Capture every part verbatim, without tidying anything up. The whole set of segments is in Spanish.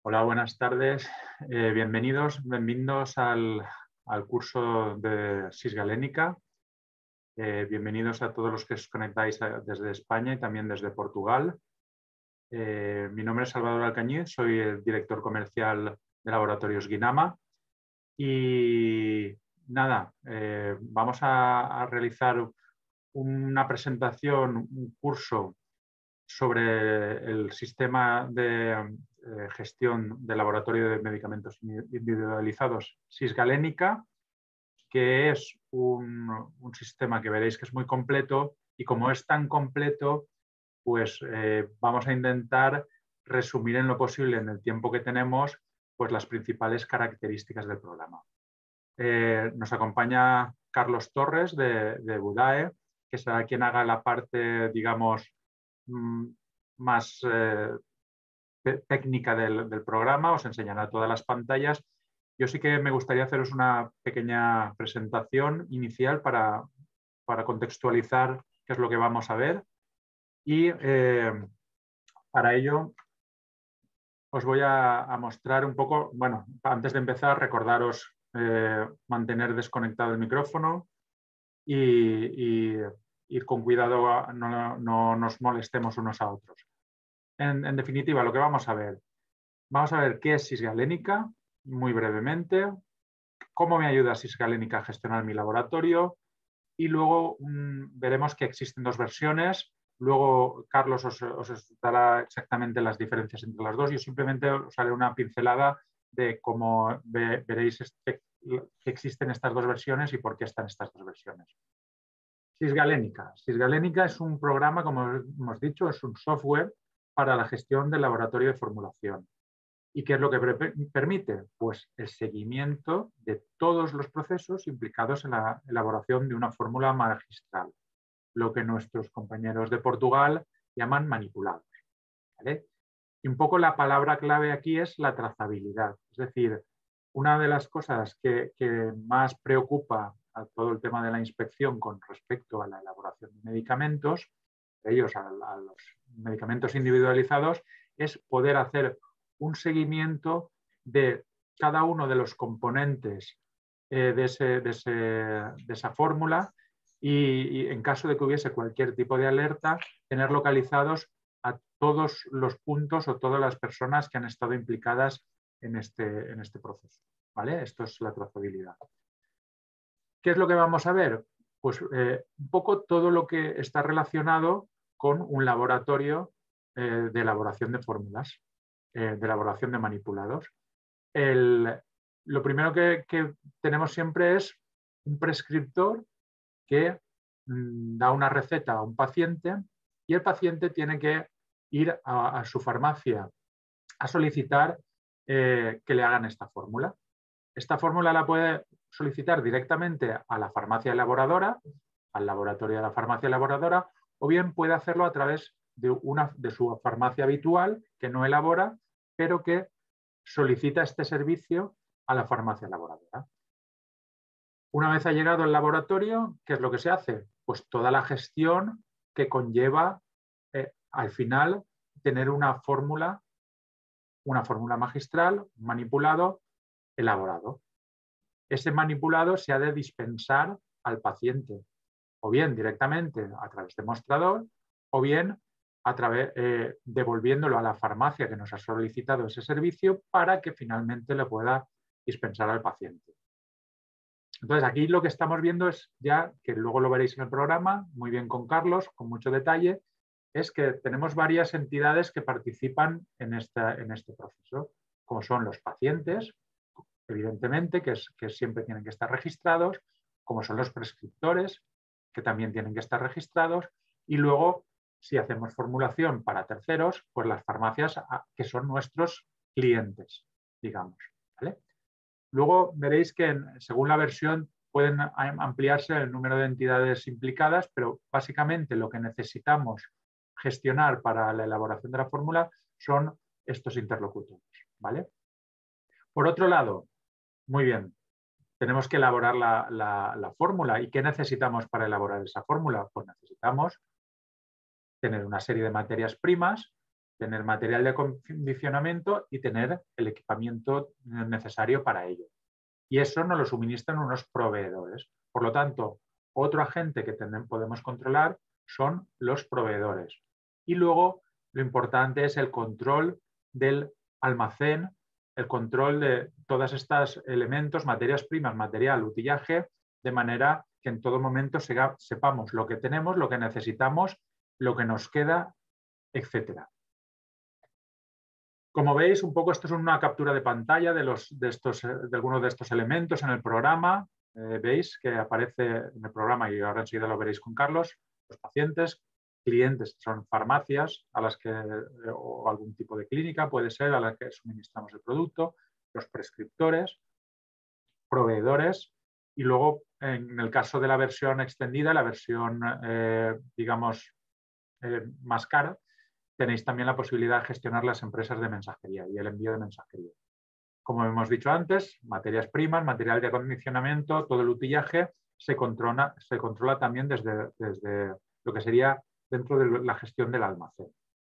Hola, buenas tardes. Eh, bienvenidos, bienvenidos al, al curso de Cisgalénica. Eh, bienvenidos a todos los que os conectáis a, desde España y también desde Portugal. Eh, mi nombre es Salvador Alcañiz, soy el director comercial de Laboratorios Guinama. Y nada, eh, vamos a, a realizar una presentación, un curso sobre el sistema de eh, gestión del laboratorio de medicamentos individualizados Cisgalénica, que es un, un sistema que veréis que es muy completo, y como es tan completo, pues eh, vamos a intentar resumir en lo posible en el tiempo que tenemos pues las principales características del programa. Eh, nos acompaña Carlos Torres de, de Budae, que será quien haga la parte, digamos, más eh, técnica del, del programa, os enseñará todas las pantallas. Yo sí que me gustaría haceros una pequeña presentación inicial para, para contextualizar qué es lo que vamos a ver. Y eh, para ello os voy a, a mostrar un poco, bueno, antes de empezar, recordaros eh, mantener desconectado el micrófono y, y ir con cuidado, no, no nos molestemos unos a otros. En, en definitiva, lo que vamos a ver, vamos a ver qué es Cisgalénica, muy brevemente, cómo me ayuda Cisgalénica a gestionar mi laboratorio, y luego mmm, veremos que existen dos versiones. Luego Carlos os, os dará exactamente las diferencias entre las dos. Yo simplemente os haré una pincelada de cómo ve, veréis este, que existen estas dos versiones y por qué están estas dos versiones. Cisgalénica. Cisgalénica es un programa, como hemos dicho, es un software para la gestión del laboratorio de formulación. ¿Y qué es lo que permite? Pues el seguimiento de todos los procesos implicados en la elaboración de una fórmula magistral, lo que nuestros compañeros de Portugal llaman manipulados, ¿vale? Y un poco la palabra clave aquí es la trazabilidad. Es decir, una de las cosas que, que más preocupa a todo el tema de la inspección con respecto a la elaboración de medicamentos, de ellos a, a los medicamentos individualizados, es poder hacer un seguimiento de cada uno de los componentes eh, de, ese, de, ese, de esa fórmula y, y en caso de que hubiese cualquier tipo de alerta, tener localizados a todos los puntos o todas las personas que han estado implicadas en este, en este proceso, ¿vale? Esto es la trazabilidad. ¿Qué es lo que vamos a ver? Pues eh, un poco todo lo que está relacionado con un laboratorio eh, de elaboración de fórmulas, eh, de elaboración de manipulados. El, lo primero que, que tenemos siempre es un prescriptor que mmm, da una receta a un paciente y el paciente tiene que ir a, a su farmacia a solicitar eh, que le hagan esta fórmula. Esta fórmula la puede solicitar directamente a la farmacia elaboradora, al laboratorio de la farmacia elaboradora, o bien puede hacerlo a través de, una, de su farmacia habitual que no elabora, pero que solicita este servicio a la farmacia elaboradora. Una vez ha llegado al laboratorio, ¿qué es lo que se hace? Pues toda la gestión que conlleva eh, al final tener una fórmula, una fórmula magistral, un manipulado elaborado. Ese manipulado se ha de dispensar al paciente, o bien directamente a través de mostrador, o bien a través, eh, devolviéndolo a la farmacia que nos ha solicitado ese servicio para que finalmente le pueda dispensar al paciente. Entonces, aquí lo que estamos viendo es ya, que luego lo veréis en el programa, muy bien con Carlos, con mucho detalle, es que tenemos varias entidades que participan en, esta, en este proceso, como son los pacientes, evidentemente, que, es, que siempre tienen que estar registrados, como son los prescriptores, que también tienen que estar registrados, y luego, si hacemos formulación para terceros, pues las farmacias que son nuestros clientes, digamos, ¿vale? Luego veréis que en, según la versión pueden ampliarse el número de entidades implicadas, pero básicamente lo que necesitamos gestionar para la elaboración de la fórmula son estos interlocutores, ¿vale? Por otro lado, muy bien, tenemos que elaborar la, la, la fórmula. ¿Y qué necesitamos para elaborar esa fórmula? Pues necesitamos tener una serie de materias primas tener material de acondicionamiento y tener el equipamiento necesario para ello. Y eso nos lo suministran unos proveedores. Por lo tanto, otro agente que podemos controlar son los proveedores. Y luego, lo importante es el control del almacén, el control de todos estos elementos, materias primas, material, utillaje, de manera que en todo momento sepamos lo que tenemos, lo que necesitamos, lo que nos queda, etcétera. Como veis, un poco esto es una captura de pantalla de, los, de, estos, de algunos de estos elementos en el programa. Eh, veis que aparece en el programa, y ahora enseguida lo veréis con Carlos, los pacientes, clientes, que son farmacias a las que, o algún tipo de clínica puede ser a la que suministramos el producto, los prescriptores, proveedores, y luego en el caso de la versión extendida, la versión eh, digamos eh, más cara, tenéis también la posibilidad de gestionar las empresas de mensajería y el envío de mensajería. Como hemos dicho antes, materias primas, material de acondicionamiento, todo el utillaje se controla, se controla también desde, desde lo que sería dentro de la gestión del almacén.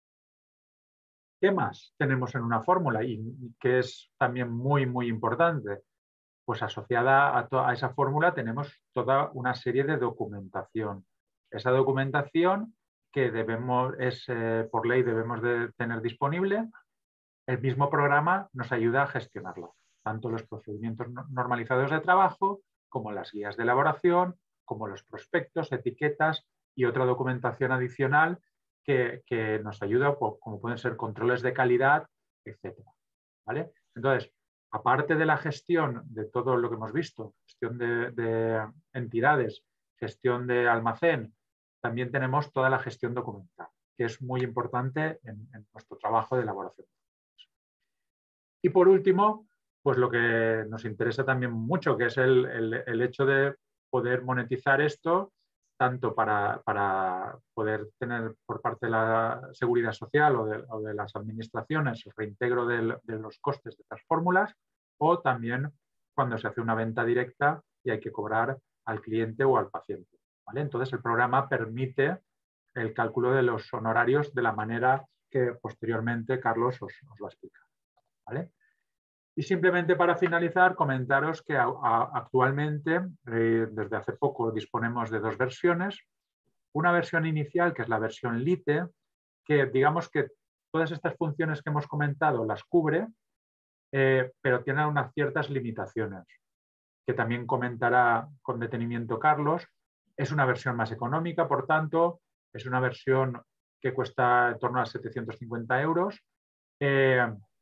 ¿Qué más tenemos en una fórmula y que es también muy, muy importante? Pues asociada a, a esa fórmula tenemos toda una serie de documentación. Esa documentación que debemos, es, eh, por ley debemos de tener disponible, el mismo programa nos ayuda a gestionarla, tanto los procedimientos normalizados de trabajo, como las guías de elaboración, como los prospectos, etiquetas y otra documentación adicional que, que nos ayuda, como pueden ser controles de calidad, etcétera. ¿Vale? Entonces, aparte de la gestión de todo lo que hemos visto, gestión de, de entidades, gestión de almacén, también tenemos toda la gestión documental, que es muy importante en, en nuestro trabajo de elaboración. Y por último, pues lo que nos interesa también mucho, que es el, el, el hecho de poder monetizar esto, tanto para, para poder tener por parte de la seguridad social o de, o de las administraciones el reintegro de, de los costes de estas fórmulas, o también cuando se hace una venta directa y hay que cobrar al cliente o al paciente. ¿Vale? Entonces el programa permite el cálculo de los honorarios de la manera que posteriormente Carlos os, os va a explicar. ¿Vale? Y simplemente para finalizar, comentaros que a, a, actualmente, eh, desde hace poco, disponemos de dos versiones. Una versión inicial, que es la versión Lite, que digamos que todas estas funciones que hemos comentado las cubre, eh, pero tiene unas ciertas limitaciones, que también comentará con detenimiento Carlos. Es una versión más económica, por tanto, es una versión que cuesta en torno a setecientos cincuenta euros. Eh,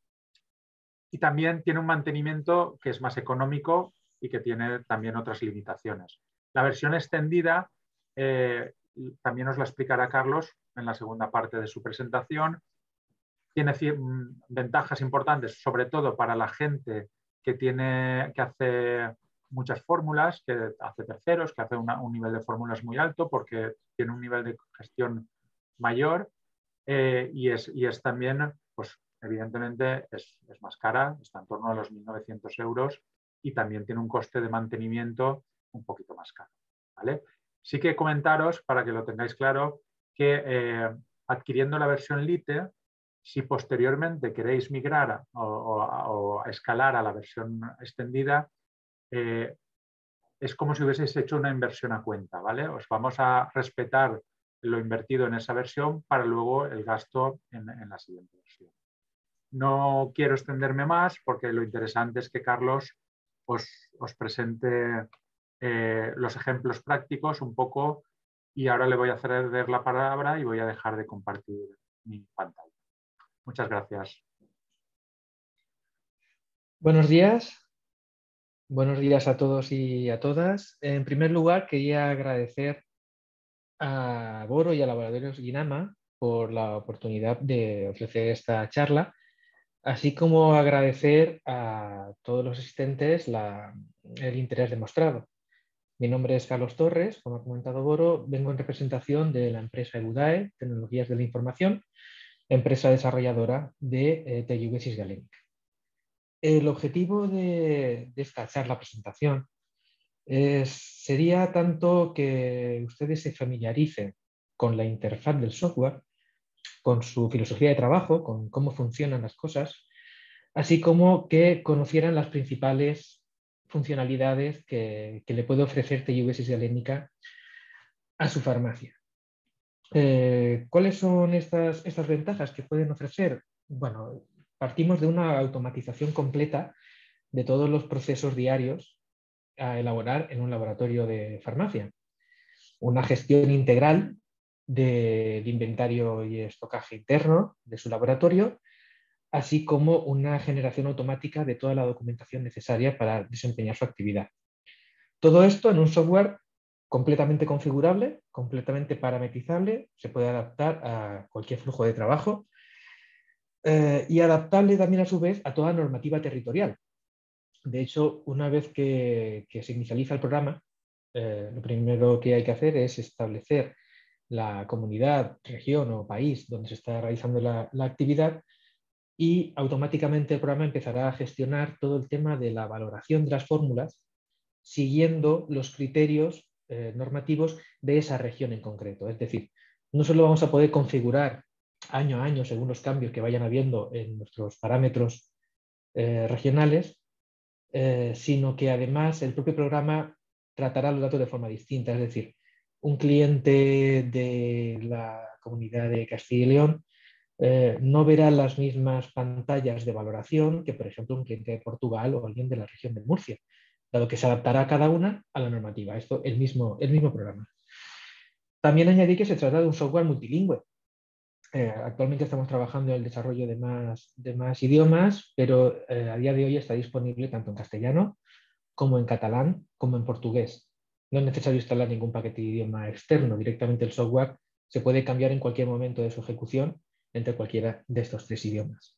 y también tiene un mantenimiento que es más económico y que tiene también otras limitaciones. La versión extendida eh, también os la explicará Carlos en la segunda parte de su presentación. Tiene ventajas importantes, sobre todo para la gente que, tiene, que hace muchas fórmulas, que hace terceros, que hace una, un nivel de fórmulas muy alto porque tiene un nivel de gestión mayor eh, y, es, y es también, pues evidentemente, es, es más cara, está en torno a los mil novecientos euros y también tiene un coste de mantenimiento un poquito más caro. ¿Vale? Sí que comentaros, para que lo tengáis claro, que eh, adquiriendo la versión Lite, si posteriormente queréis migrar o, o, o escalar a la versión extendida, eh, es como si hubieseis hecho una inversión a cuenta, ¿vale? Os vamos a respetar lo invertido en esa versión para luego el gasto en, en la siguiente versión. No quiero extenderme más porque lo interesante es que Carlos os, os presente eh, los ejemplos prácticos un poco y ahora le voy a ceder la palabra y voy a dejar de compartir mi pantalla. Muchas gracias. Buenos días. Buenos días a todos y a todas. En primer lugar, quería agradecer a Boro y a Laboratorios Guinama por la oportunidad de ofrecer esta charla, así como agradecer a todos los asistentes la, el interés demostrado. Mi nombre es Carlos Torres, como ha comentado Boro, vengo en representación de la empresa EUDAE, Tecnologías de la Información, empresa desarrolladora de eh, T I V SIS Galenica. El objetivo de, de esta charla presentación es, sería tanto que ustedes se familiaricen con la interfaz del software con su filosofía de trabajo, con cómo funcionan las cosas, así como que conocieran las principales funcionalidades que, que le puede ofrecer T I V Cisgalénica a su farmacia. Eh, ¿Cuáles son estas, estas ventajas que pueden ofrecer? Bueno, partimos de una automatización completa de todos los procesos diarios a elaborar en un laboratorio de farmacia. Una gestión integral de, de inventario y estocaje interno de su laboratorio, así como una generación automática de toda la documentación necesaria para desempeñar su actividad. Todo esto en un software completamente configurable, completamente parametrizable, se puede adaptar a cualquier flujo de trabajo eh, y adaptable también a su vez a toda normativa territorial. De hecho, una vez que, que se inicializa el programa, eh, lo primero que hay que hacer es establecer la comunidad, región o país donde se está realizando la, la actividad, y automáticamente el programa empezará a gestionar todo el tema de la valoración de las fórmulas siguiendo los criterios eh, normativos de esa región en concreto. Es decir, no solo vamos a poder configurar año a año según los cambios que vayan habiendo en nuestros parámetros eh, regionales, eh, sino que además el propio programa tratará los datos de forma distinta. Es decir, un cliente de la comunidad de Castilla y León eh, no verá las mismas pantallas de valoración que, por ejemplo, un cliente de Portugal o alguien de la región de Murcia, dado que se adaptará cada una a la normativa. Esto el mismo, el mismo programa. También añadí que se trata de un software multilingüe. Eh, actualmente estamos trabajando en el desarrollo de más, de más idiomas, pero eh, a día de hoy está disponible tanto en castellano como en catalán, como en portugués. No es necesario instalar ningún paquete de idioma externo. Directamente el software se puede cambiar en cualquier momento de su ejecución entre cualquiera de estos tres idiomas.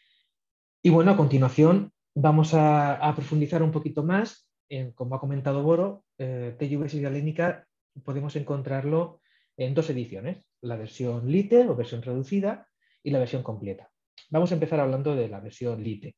Y bueno, a continuación vamos a, a profundizar un poquito más en, como ha comentado Boro, eh, T I V Cisgalénica podemos encontrarlo en dos ediciones, la versión Lite o versión reducida y la versión completa. Vamos a empezar hablando de la versión Lite.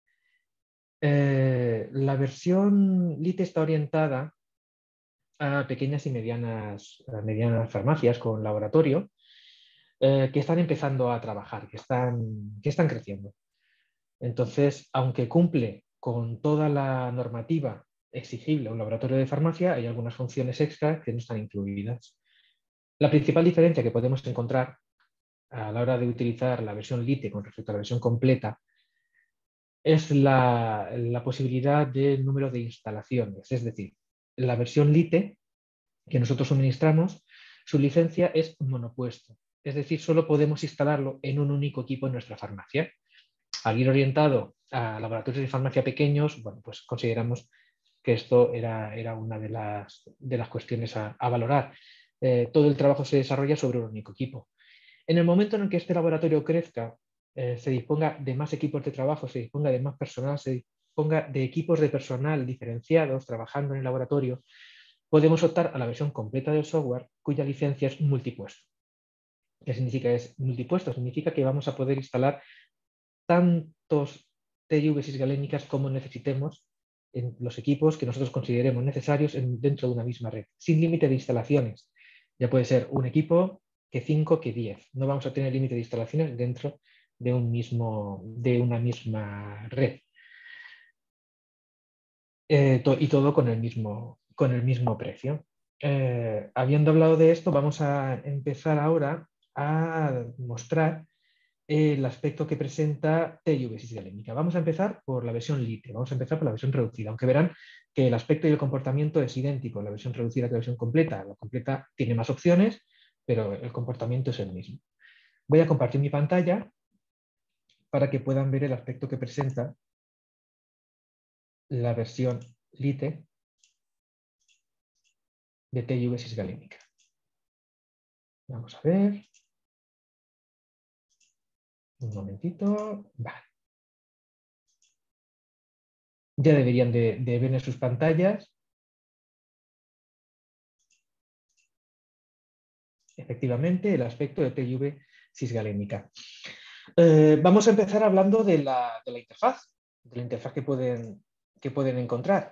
Eh, la versión Lite está orientada a pequeñas y medianas, a medianas farmacias con laboratorio eh, que están empezando a trabajar, que están, que están creciendo. Entonces, aunque cumple con toda la normativa exigible a un laboratorio de farmacia, hay algunas funciones extra que no están incluidas. La principal diferencia que podemos encontrar a la hora de utilizar la versión Lite con respecto a la versión completa es la, la posibilidad del número de instalaciones. Es decir, la versión Lite que nosotros suministramos, su licencia es monopuesto. Es decir, solo podemos instalarlo en un único equipo en nuestra farmacia. Al ir orientado a laboratorios de farmacia pequeños, bueno, pues consideramos que esto era, era una de las, de las cuestiones a, a valorar. Eh, todo el trabajo se desarrolla sobre un único equipo. En el momento en el que este laboratorio crezca, eh, se disponga de más equipos de trabajo, se disponga de más personal, se disponga de equipos de personal diferenciados trabajando en el laboratorio, podemos optar a la versión completa del software cuya licencia es multipuesto. ¿Qué significa es multipuesto? Significa que vamos a poder instalar tantos T I V Cisgalénicas como necesitemos en los equipos que nosotros consideremos necesarios en, dentro de una misma red, sin límite de instalaciones. Ya puede ser un equipo, que cinco, que diez. No vamos a tener límite de instalaciones dentro de, un mismo, de una misma red. Eh, to, y todo con el mismo, con el mismo precio. Eh, habiendo hablado de esto, vamos a empezar ahora a mostrar el aspecto que presenta T I V Cisgalénica. Vamos a empezar por la versión Lite, vamos a empezar por la versión reducida, aunque verán que el aspecto y el comportamiento es idéntico en la versión reducida que la versión completa. La completa tiene más opciones, pero el comportamiento es el mismo. Voy a compartir mi pantalla para que puedan ver el aspecto que presenta la versión Lite de T I V Cisgalénica. Vamos a ver. Un momentito. Vale. Ya deberían de, de ver en sus pantallas. Efectivamente, el aspecto de T I V Cisgalénica. Eh, vamos a empezar hablando de la, de la interfaz, de la interfaz que pueden, que pueden encontrar.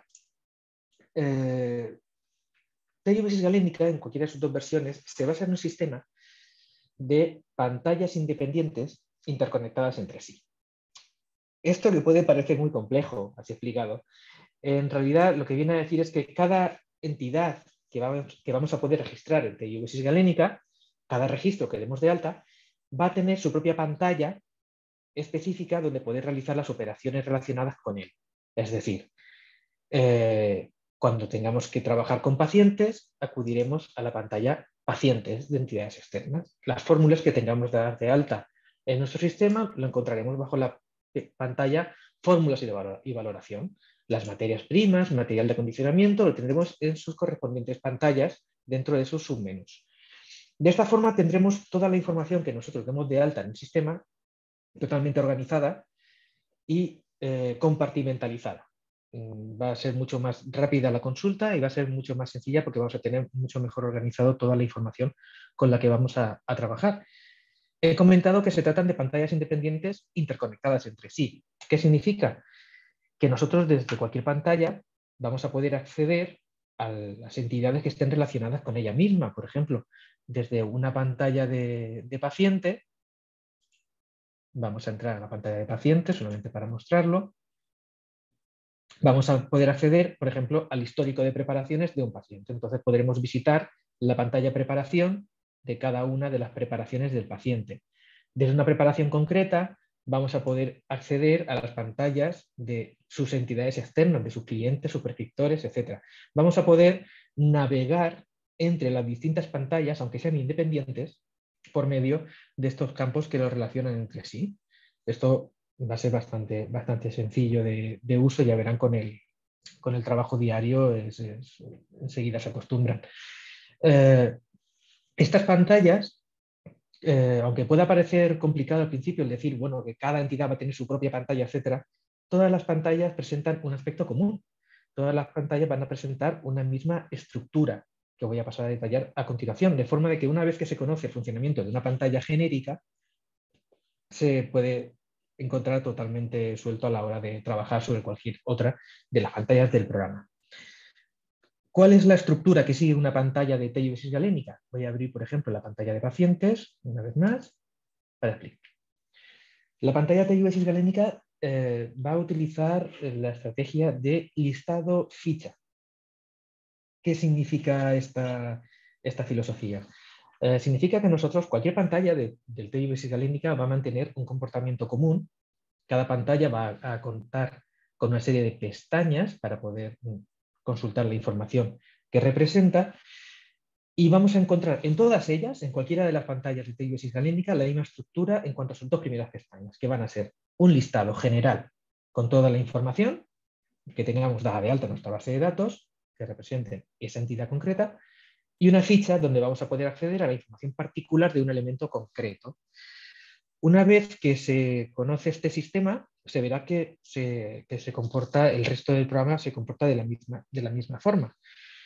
Eh, T I V Cisgalénica, en cualquiera de sus dos versiones, se basa en un sistema de pantallas independientes interconectadas entre sí. Esto le puede parecer muy complejo, así explicado. En realidad, lo que viene a decir es que cada entidad que vamos, que vamos a poder registrar en T I V SIS Galenica, cada registro que demos de alta, va a tener su propia pantalla específica donde poder realizar las operaciones relacionadas con él. Es decir, eh, cuando tengamos que trabajar con pacientes, acudiremos a la pantalla pacientes de entidades externas. Las fórmulas que tengamos de dar de alta en nuestro sistema lo encontraremos bajo la pantalla fórmulas y valoración. Las materias primas, material de acondicionamiento, lo tendremos en sus correspondientes pantallas dentro de sus submenús. De esta forma tendremos toda la información que nosotros demos de alta en el sistema totalmente organizada y eh, compartimentalizada. Va a ser mucho más rápida la consulta y va a ser mucho más sencilla porque vamos a tener mucho mejor organizado toda la información con la que vamos a, a trabajar. He comentado que se tratan de pantallas independientes interconectadas entre sí. ¿Qué significa? Que nosotros desde cualquier pantalla vamos a poder acceder a las entidades que estén relacionadas con ella misma. Por ejemplo, desde una pantalla de, de paciente, vamos a entrar a la pantalla de paciente solamente para mostrarlo. Vamos a poder acceder, por ejemplo, al histórico de preparaciones de un paciente. Entonces podremos visitar la pantalla preparación de cada una de las preparaciones del paciente. Desde una preparación concreta vamos a poder acceder a las pantallas de sus entidades externas, de sus clientes, sus prescriptores, etcétera. Vamos a poder navegar entre las distintas pantallas, aunque sean independientes, por medio de estos campos que los relacionan entre sí. Esto va a ser bastante, bastante sencillo de, de uso, ya verán con el, con el trabajo diario, es, es, enseguida se acostumbran. Eh, estas pantallas, eh, aunque pueda parecer complicado al principio el decir, bueno, que cada entidad va a tener su propia pantalla, etcétera, todas las pantallas presentan un aspecto común. Todas las pantallas van a presentar una misma estructura, que voy a pasar a detallar a continuación, de forma de que una vez que se conoce el funcionamiento de una pantalla genérica, se puede encontrar totalmente suelto a la hora de trabajar sobre cualquier otra de las pantallas del programa. ¿Cuál es la estructura que sigue una pantalla de T I V SIS Galenica? Voy a abrir, por ejemplo, la pantalla de pacientes, una vez más, para explicar. La pantalla de T I V SIS Galenica eh, va a utilizar la estrategia de listado ficha. ¿Qué significa esta, esta filosofía? Eh, significa que nosotros, cualquier pantalla de, del T I V SIS Galenica va a mantener un comportamiento común. Cada pantalla va a contar con una serie de pestañas para poder consultar la información que representa y vamos a encontrar en todas ellas, en cualquiera de las pantallas de T I V SIS Galenica, la misma estructura en cuanto a sus dos primeras pestañas, que van a ser un listado general con toda la información que tengamos dada de alta en nuestra base de datos, que representen esa entidad concreta, y una ficha donde vamos a poder acceder a la información particular de un elemento concreto. Una vez que se conoce este sistema, se verá que se, que se comporta, el resto del programa se comporta de la misma, de la misma forma.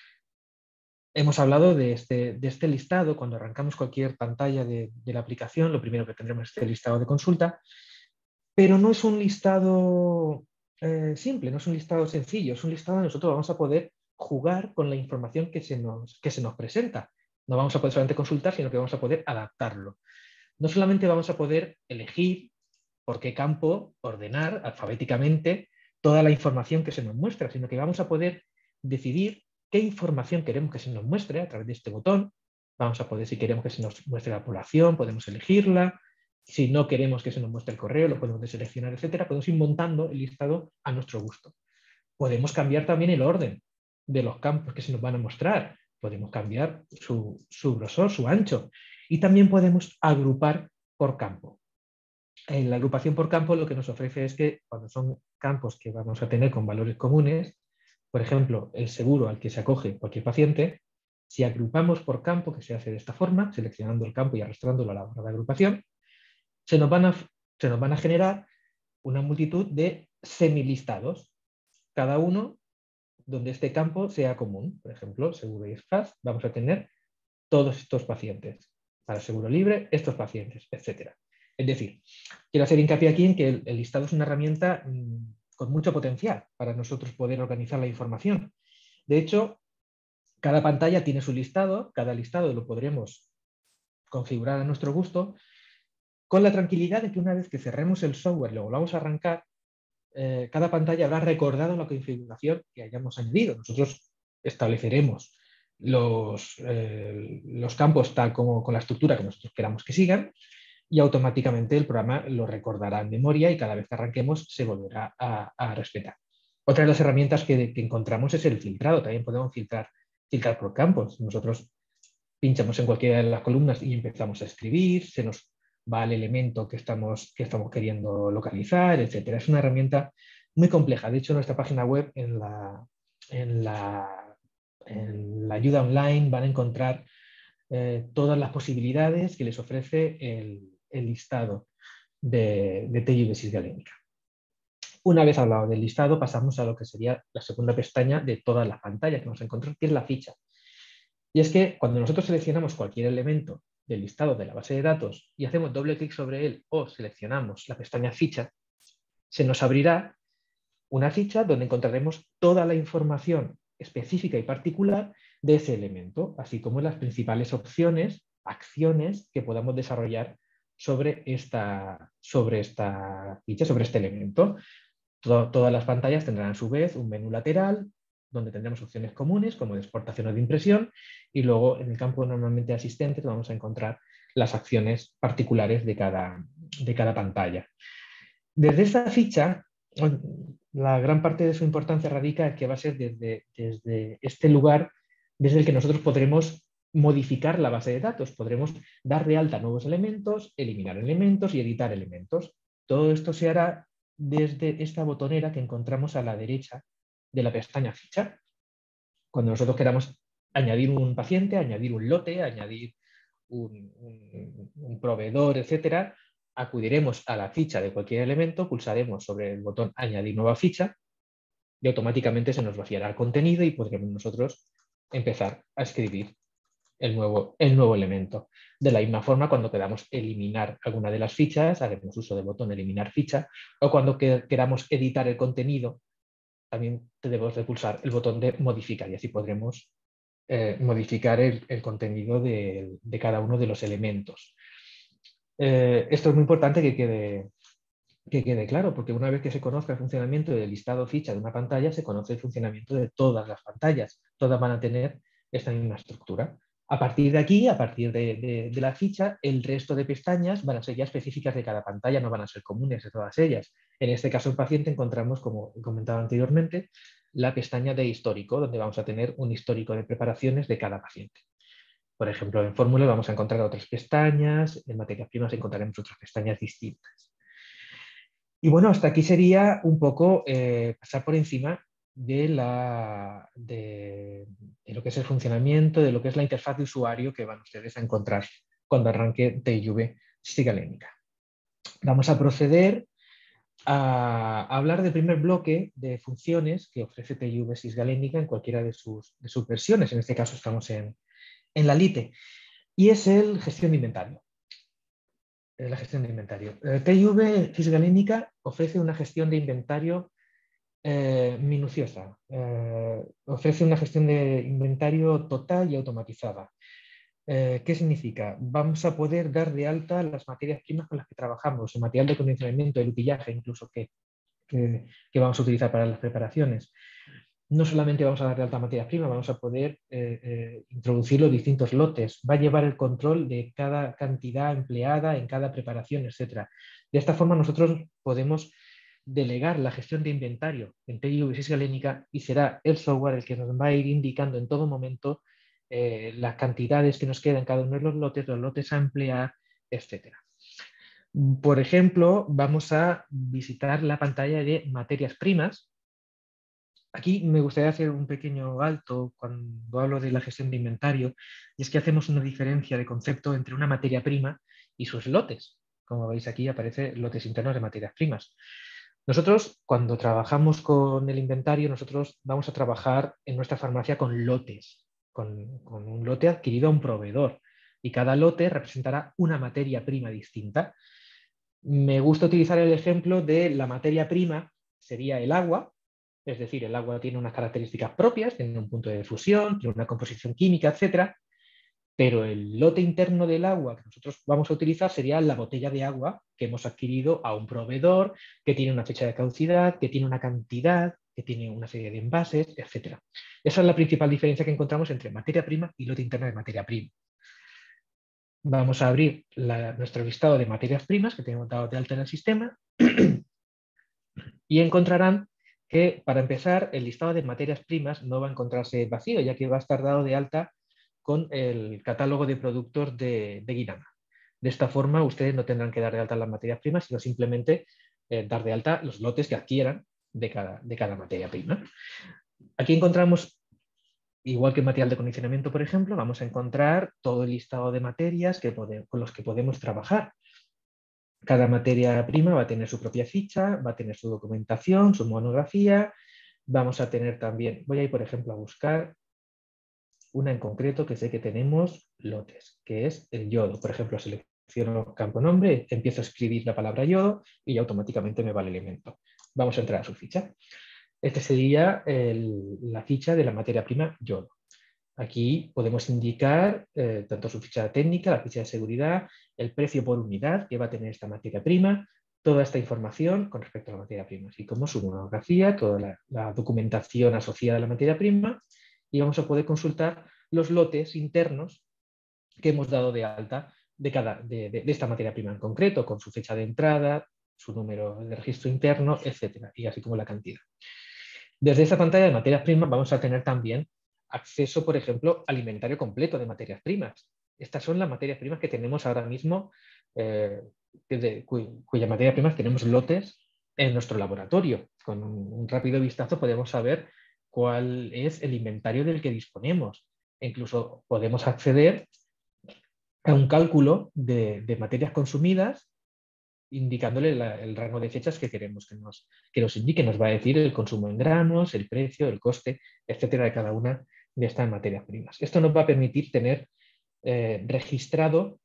Hemos hablado de este, de este listado. Cuando arrancamos cualquier pantalla de, de la aplicación, lo primero que tendremos es este listado de consulta, pero no es un listado eh, simple, no es un listado sencillo, es un listado donde nosotros vamos a poder jugar con la información que se nos, que se nos presenta. No vamos a poder solamente consultar, sino que vamos a poder adaptarlo. No solamente vamos a poder elegir por qué campo ordenar alfabéticamente toda la información que se nos muestra, sino que vamos a poder decidir qué información queremos que se nos muestre a través de este botón. Vamos a poder, si queremos que se nos muestre la población, podemos elegirla. Si no queremos que se nos muestre el correo, lo podemos deseleccionar, etcétera. Podemos ir montando el listado a nuestro gusto. Podemos cambiar también el orden de los campos que se nos van a mostrar. Podemos cambiar su, su grosor, su ancho. Y también podemos agrupar por campo. En la agrupación por campo lo que nos ofrece es que cuando son campos que vamos a tener con valores comunes, por ejemplo, el seguro al que se acoge cualquier paciente, si agrupamos por campo, que se hace de esta forma, seleccionando el campo y arrastrándolo a la barra de agrupación, se nos van a, se nos van a generar una multitud de semilistados, cada uno donde este campo sea común. Por ejemplo, seguro y F A S, vamos a tener todos estos pacientes. Para seguro libre, estos pacientes, etcétera. Es decir, quiero hacer hincapié aquí en que el, el listado es una herramienta mmm, con mucho potencial para nosotros poder organizar la información. De hecho, cada pantalla tiene su listado, cada listado lo podremos configurada a nuestro gusto, con la tranquilidad de que una vez que cerremos el software y lo volvamos a arrancar, eh, cada pantalla habrá recordado la configuración que hayamos añadido. Nosotros estableceremos los, eh, los campos tal como con la estructura que nosotros queramos que sigan, y automáticamente el programa lo recordará en memoria y cada vez que arranquemos se volverá a, a respetar. Otra de las herramientas que, que encontramos es el filtrado. También podemos filtrar, filtrar por campos. Nosotros pinchamos en cualquiera de las columnas y empezamos a escribir, se nos va al elemento que estamos, que estamos queriendo localizar, etcétera. Es una herramienta muy compleja. De hecho, en nuestra página web, en la, en la, en la ayuda online, van a encontrar eh, todas las posibilidades que les ofrece el, el listado de, de T I V Sysgalénica. Una vez hablado del listado, pasamos a lo que sería la segunda pestaña de todas las pantallas que vamos a encontrar, que es la ficha. Y es que cuando nosotros seleccionamos cualquier elemento del listado de la base de datos y hacemos doble clic sobre él o seleccionamos la pestaña ficha, se nos abrirá una ficha donde encontraremos toda la información específica y particular de ese elemento, así como las principales opciones, acciones que podamos desarrollar sobre esta, sobre esta ficha, sobre este elemento. Todo, todas las pantallas tendrán a su vez un menú lateral donde tendremos opciones comunes como de exportación o de impresión, y luego en el campo normalmente asistente vamos a encontrar las acciones particulares de cada, de cada pantalla. Desde esta ficha, la gran parte de su importancia radica en que va a ser desde, desde este lugar desde el que nosotros podremos modificar la base de datos. Podremos dar de alta nuevos elementos, eliminar elementos y editar elementos. Todo esto se hará desde esta botonera que encontramos a la derecha de la pestaña ficha. Cuando nosotros queramos añadir un paciente, añadir un lote, añadir un, un, un proveedor, etcétera, acudiremos a la ficha de cualquier elemento, pulsaremos sobre el botón añadir nueva ficha y automáticamente se nos vaciará el contenido y podremos nosotros empezar a escribir el nuevo, el nuevo elemento. De la misma forma, cuando queramos eliminar alguna de las fichas, haremos uso del botón eliminar ficha, o cuando queramos editar el contenido, también debemos de pulsar el botón de modificar y así podremos eh, modificar el, el contenido de, de cada uno de los elementos. Eh, esto es muy importante que quede, que quede claro, porque una vez que se conozca el funcionamiento del listado ficha de una pantalla, se conoce el funcionamiento de todas las pantallas. Todas van a tener esta misma estructura. A partir de aquí, a partir de, de, de la ficha, el resto de pestañas van a ser ya específicas de cada pantalla, no van a ser comunes de todas ellas. En este caso, el paciente encontramos, como he comentado anteriormente, la pestaña de histórico, donde vamos a tener un histórico de preparaciones de cada paciente. Por ejemplo, en fórmula vamos a encontrar otras pestañas, en materias primas encontraremos otras pestañas distintas. Y bueno, hasta aquí sería un poco eh, pasar por encima de, la, de, de lo que es el funcionamiento, de lo que es la interfaz de usuario que van ustedes a encontrar cuando arranque T I V Sysgalénica. Vamos a proceder a hablar del primer bloque de funciones que ofrece T I V Sysgalénica en cualquiera de sus, de sus versiones. En este caso estamos en, en la Lite, y es el gestión de inventario. La gestión de inventario. T I V Sysgalénica ofrece una gestión de inventario eh, minuciosa. Eh, ofrece una gestión de inventario total y automatizada. Eh, ¿Qué significa? Vamos a poder dar de alta las materias primas con las que trabajamos, el material de condicionamiento, el utillaje incluso que, que, que vamos a utilizar para las preparaciones. No solamente vamos a dar de alta materias primas, vamos a poder eh, eh, introducir los distintos lotes, va a llevar el control de cada cantidad empleada en cada preparación, etcétera. De esta forma nosotros podemos delegar la gestión de inventario en T I V Sysgalénica y será el software el que nos va a ir indicando en todo momento eh, las cantidades que nos quedan en cada uno de los lotes, los lotes a emplear, etcétera. Por ejemplo, vamos a visitar la pantalla de materias primas. Aquí me gustaría hacer un pequeño alto cuando hablo de la gestión de inventario, y es que hacemos una diferencia de concepto entre una materia prima y sus lotes. Como veis aquí aparece lotes internos de materias primas. Nosotros, cuando trabajamos con el inventario, nosotros vamos a trabajar en nuestra farmacia con lotes, con, con un lote adquirido a un proveedor, y cada lote representará una materia prima distinta. Me gusta utilizar el ejemplo de la materia prima, sería el agua. Es decir, el agua tiene unas características propias, tiene un punto de fusión, tiene una composición química, etcétera. pero el lote interno del agua que nosotros vamos a utilizar sería la botella de agua que hemos adquirido a un proveedor, que tiene una fecha de caducidad, que tiene una cantidad, que tiene una serie de envases, etcétera. Esa es la principal diferencia que encontramos entre materia prima y lote interno de materia prima. Vamos a abrir la, nuestro listado de materias primas que tenemos dado de alta en el sistema y encontrarán que, para empezar, el listado de materias primas no va a encontrarse vacío, ya que va a estar dado de alta con el catálogo de productos de, de Guinama. De esta forma, ustedes no tendrán que dar de alta las materias primas, sino simplemente eh, dar de alta los lotes que adquieran de cada, de cada materia prima. Aquí encontramos, igual que el material de condicionamiento, por ejemplo, vamos a encontrar todo el listado de materias que pode, con los que podemos trabajar. Cada materia prima va a tener su propia ficha, va a tener su documentación, su monografía. Vamos a tener también, voy a ir por ejemplo a buscar una en concreto que sé que tenemos lotes, que es el yodo. Por ejemplo, selecciono campo nombre, empiezo a escribir la palabra yodo y automáticamente me va el elemento. Vamos a entrar a su ficha. Esta sería el, la ficha de la materia prima yodo. Aquí podemos indicar eh, tanto su ficha técnica, la ficha de seguridad, el precio por unidad que va a tener esta materia prima, toda esta información con respecto a la materia prima, así como su monografía, toda la, la documentación asociada a la materia prima, y vamos a poder consultar los lotes internos que hemos dado de alta de, cada, de, de, de esta materia prima en concreto, con su fecha de entrada, su número de registro interno, etcétera, y así como la cantidad. Desde esta pantalla de materias primas vamos a tener también acceso, por ejemplo, al inventario completo de materias primas. Estas son las materias primas que tenemos ahora mismo, eh, de, cuy, cuyas materias primas tenemos lotes en nuestro laboratorio. Con un, un rápido vistazo podemos saber cuál es el inventario del que disponemos. E incluso podemos acceder a un cálculo de, de materias consumidas, indicándole la, el rango de fechas que queremos que nos, que nos indique. Nos va a decir el consumo en granos, el precio, el coste, etcétera, de cada una de estas materias primas. Esto nos va a permitir tener eh, registrado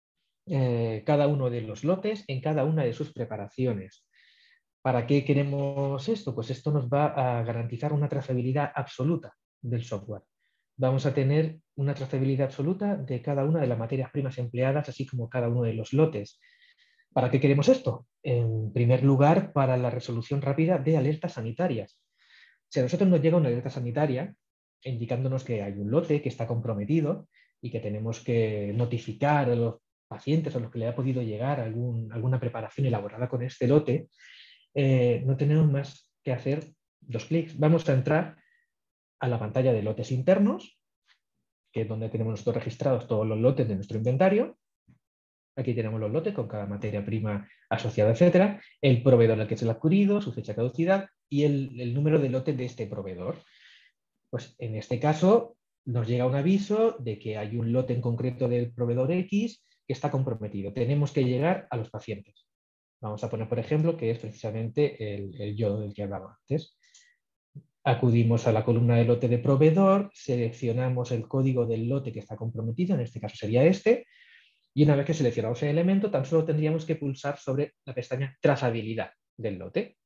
eh, cada uno de los lotes en cada una de sus preparaciones. ¿Para qué queremos esto? Pues esto nos va a garantizar una trazabilidad absoluta del software. Vamos a tener una trazabilidad absoluta de cada una de las materias primas empleadas, así como cada uno de los lotes. ¿Para qué queremos esto? En primer lugar, para la resolución rápida de alertas sanitarias. Si a nosotros nos llega una alerta sanitaria indicándonos que hay un lote que está comprometido y que tenemos que notificar a los pacientes a los que le ha podido llegar algún, alguna preparación elaborada con este lote, eh, no tenemos más que hacer dos clics. Vamos a entrar a la pantalla de lotes internos, que es donde tenemos nosotros registrados todos los lotes de nuestro inventario. Aquí tenemos los lotes con cada materia prima asociada, etcétera, el proveedor al que se le ha adquirido, su fecha de caducidad y el, el número de lotes de este proveedor. Pues en este caso nos llega un aviso de que hay un lote en concreto del proveedor X que está comprometido. Tenemos que llegar a los pacientes. Vamos a poner, por ejemplo, que es precisamente el, el yodo del que hablaba antes. Acudimos a la columna de lote de proveedor, seleccionamos el código del lote que está comprometido, en este caso sería este, y una vez que seleccionamos el elemento, tan solo tendríamos que pulsar sobre la pestaña trazabilidad del lote.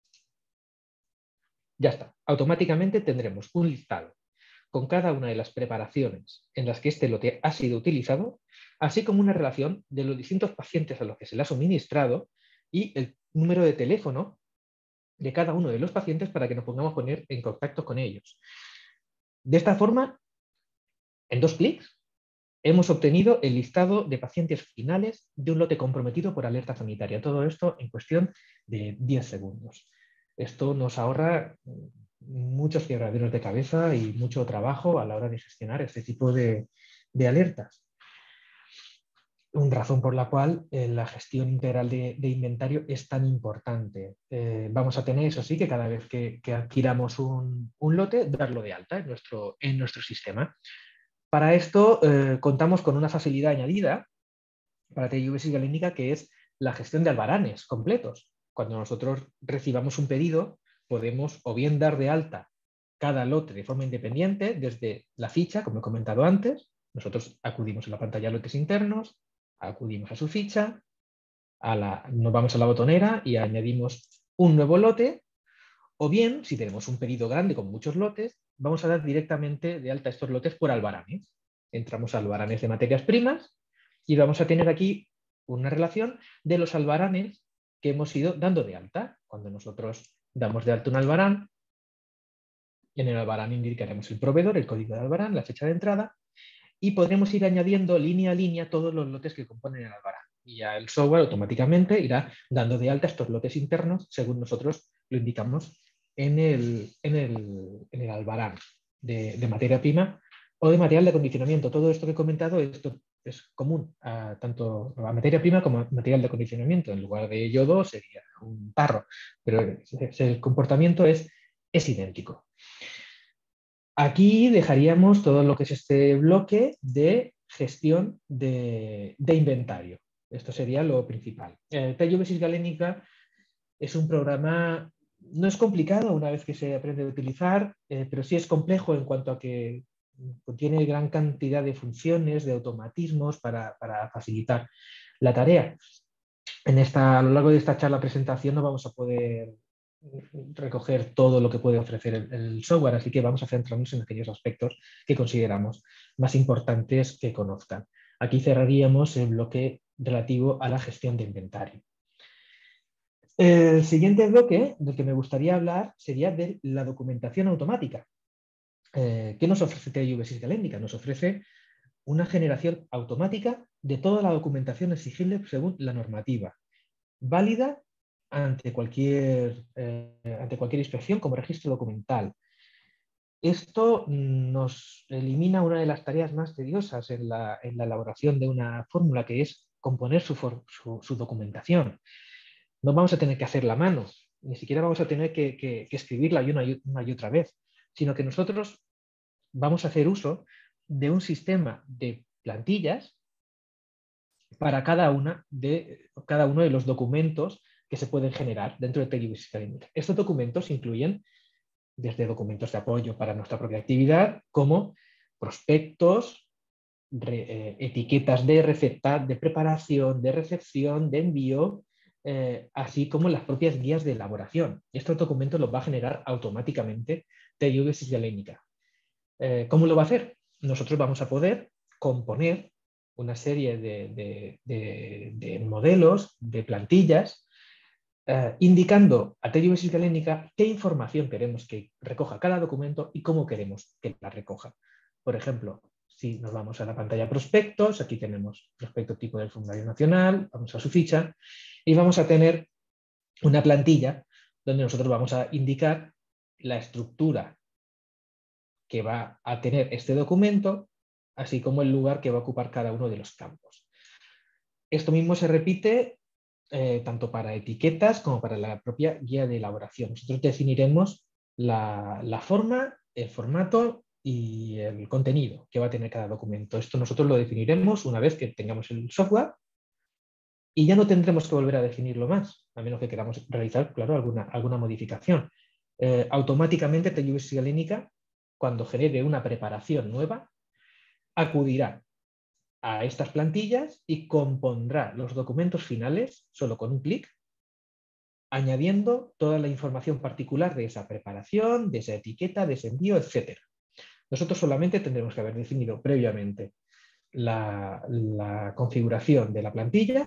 Ya está. Automáticamente tendremos un listado con cada una de las preparaciones en las que este lote ha sido utilizado, así como una relación de los distintos pacientes a los que se le ha suministrado y el número de teléfono de cada uno de los pacientes para que nos pongamos a poner en contacto con ellos. De esta forma, en dos clics, hemos obtenido el listado de pacientes finales de un lote comprometido por alerta sanitaria. Todo esto en cuestión de diez segundos. Esto nos ahorra muchos quebraderos de cabeza y mucho trabajo a la hora de gestionar este tipo de, de alertas. Una razón por la cual eh, la gestión integral de, de inventario es tan importante. Eh, vamos a tener, eso sí, que cada vez que, que adquiramos un, un lote, darlo de alta en nuestro, en nuestro sistema. Para esto eh, contamos con una facilidad añadida para T I V SysGalénica, que es la gestión de albaranes completos. Cuando nosotros recibamos un pedido, podemos o bien dar de alta cada lote de forma independiente desde la ficha, como he comentado antes. Nosotros acudimos a la pantalla de lotes internos, acudimos a su ficha, a la, nos vamos a la botonera y añadimos un nuevo lote, o bien, si tenemos un pedido grande con muchos lotes, vamos a dar directamente de alta estos lotes por albaranes. entramos a albaranes de materias primas y vamos a tener aquí una relación de los albaranes que hemos ido dando de alta. Cuando nosotros damos de alta un albarán, en el albarán indicaremos el proveedor, el código de albarán, la fecha de entrada, y podremos ir añadiendo línea a línea todos los lotes que componen el albarán. Y ya el software automáticamente irá dando de alta estos lotes internos según nosotros lo indicamos en el, en el, en el albarán de, de materia prima o de material de acondicionamiento. Todo esto que he comentado esto es común a tanto a materia prima como a material de acondicionamiento. En lugar de yodo sería un tarro, pero el comportamiento es, es idéntico. Aquí dejaríamos todo lo que es este bloque de gestión de, de inventario. Esto sería lo principal. Eh, T I V Sysgalenica es un programa, no es complicado una vez que se aprende a utilizar, eh, pero sí es complejo en cuanto a que contiene gran cantidad de funciones, de automatismos para, para facilitar la tarea. En esta, a lo largo de esta charla presentación no vamos a poder recoger todo lo que puede ofrecer el, el software, así que vamos a centrarnos en aquellos aspectos que consideramos más importantes que conozcan. Aquí cerraríamos el bloque relativo a la gestión de inventario. El siguiente bloque del que me gustaría hablar sería de la documentación automática. Eh, ¿Qué nos ofrece T I V Sysgalenica? Nos ofrece una generación automática de toda la documentación exigible según la normativa, válida ante cualquier, eh, ante cualquier inspección como registro documental. Esto nos elimina una de las tareas más tediosas en la, en la elaboración de una fórmula, que es componer su, for, su, su documentación. No vamos a tener que hacerla a mano, ni siquiera vamos a tener que, que, que escribirla una y, una y otra vez, sino que nosotros vamos a hacer uso de un sistema de plantillas para cada, una de, cada uno de los documentos que se pueden generar dentro de T I V Sysgalenica. Estos documentos incluyen desde documentos de apoyo para nuestra propia actividad, como prospectos, re, eh, etiquetas de receta, de preparación, de recepción, de envío, eh, así como las propias guías de elaboración. Estos documentos los va a generar automáticamente T I V Sysgalenica. Eh, ¿Cómo lo va a hacer? Nosotros vamos a poder componer una serie de, de, de, de modelos, de plantillas, eh, indicando a T I V Sysgalenica qué información queremos que recoja cada documento y cómo queremos que la recoja. Por ejemplo, si nos vamos a la pantalla prospectos, aquí tenemos prospecto tipo del Formulario Nacional, vamos a su ficha y vamos a tener una plantilla donde nosotros vamos a indicar la estructura que va a tener este documento, así como el lugar que va a ocupar cada uno de los campos. Esto mismo se repite eh, tanto para etiquetas como para la propia guía de elaboración. Nosotros definiremos la, la forma, el formato y el contenido que va a tener cada documento. Esto nosotros lo definiremos una vez que tengamos el software y ya no tendremos que volver a definirlo más, a menos que queramos realizar, claro, alguna, alguna modificación. Eh, automáticamente T I V Sysgalenica, cuando genere una preparación nueva, acudirá a estas plantillas y compondrá los documentos finales solo con un clic, añadiendo toda la información particular de esa preparación, de esa etiqueta, de ese envío, etcétera. Nosotros solamente tendremos que haber definido previamente la, la configuración de la plantilla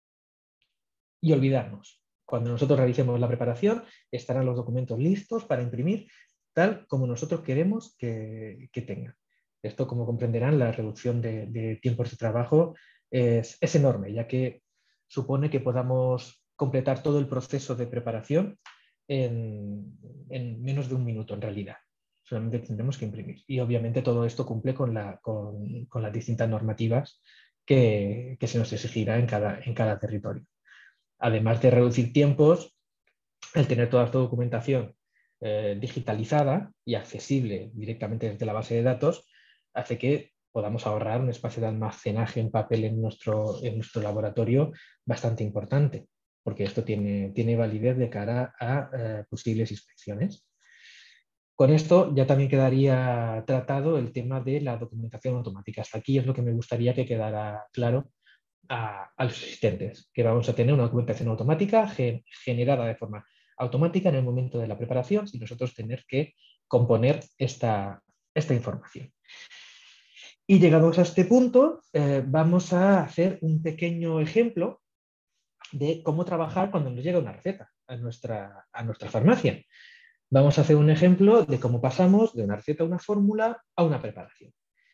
y olvidarnos. Cuando nosotros realicemos la preparación, estarán los documentos listos para imprimir tal como nosotros queremos que, que tengan. Esto, como comprenderán, la reducción de, de tiempos de trabajo es, es enorme, ya que supone que podamos completar todo el proceso de preparación en, en menos de un minuto, en realidad. Solamente tendremos que imprimir. Y obviamente todo esto cumple con, la, con, con las distintas normativas que, que se nos exigirá en cada, en cada territorio. Además de reducir tiempos, el tener toda esta documentación eh, digitalizada y accesible directamente desde la base de datos hace que podamos ahorrar un espacio de almacenaje en papel en nuestro, en nuestro laboratorio bastante importante, porque esto tiene, tiene validez de cara a eh, posibles inspecciones. Con esto ya también quedaría tratado el tema de la documentación automática. Hasta aquí es lo que me gustaría que quedara claro a, a los asistentes, que vamos a tener una documentación automática gen, generada de forma automática en el momento de la preparación sin nosotros tener que componer esta, esta información. Y llegados a este punto, eh, vamos a hacer un pequeño ejemplo de cómo trabajar cuando nos llega una receta a nuestra, a nuestra farmacia. Vamos a hacer un ejemplo de cómo pasamos de una receta a una fórmula a una preparación.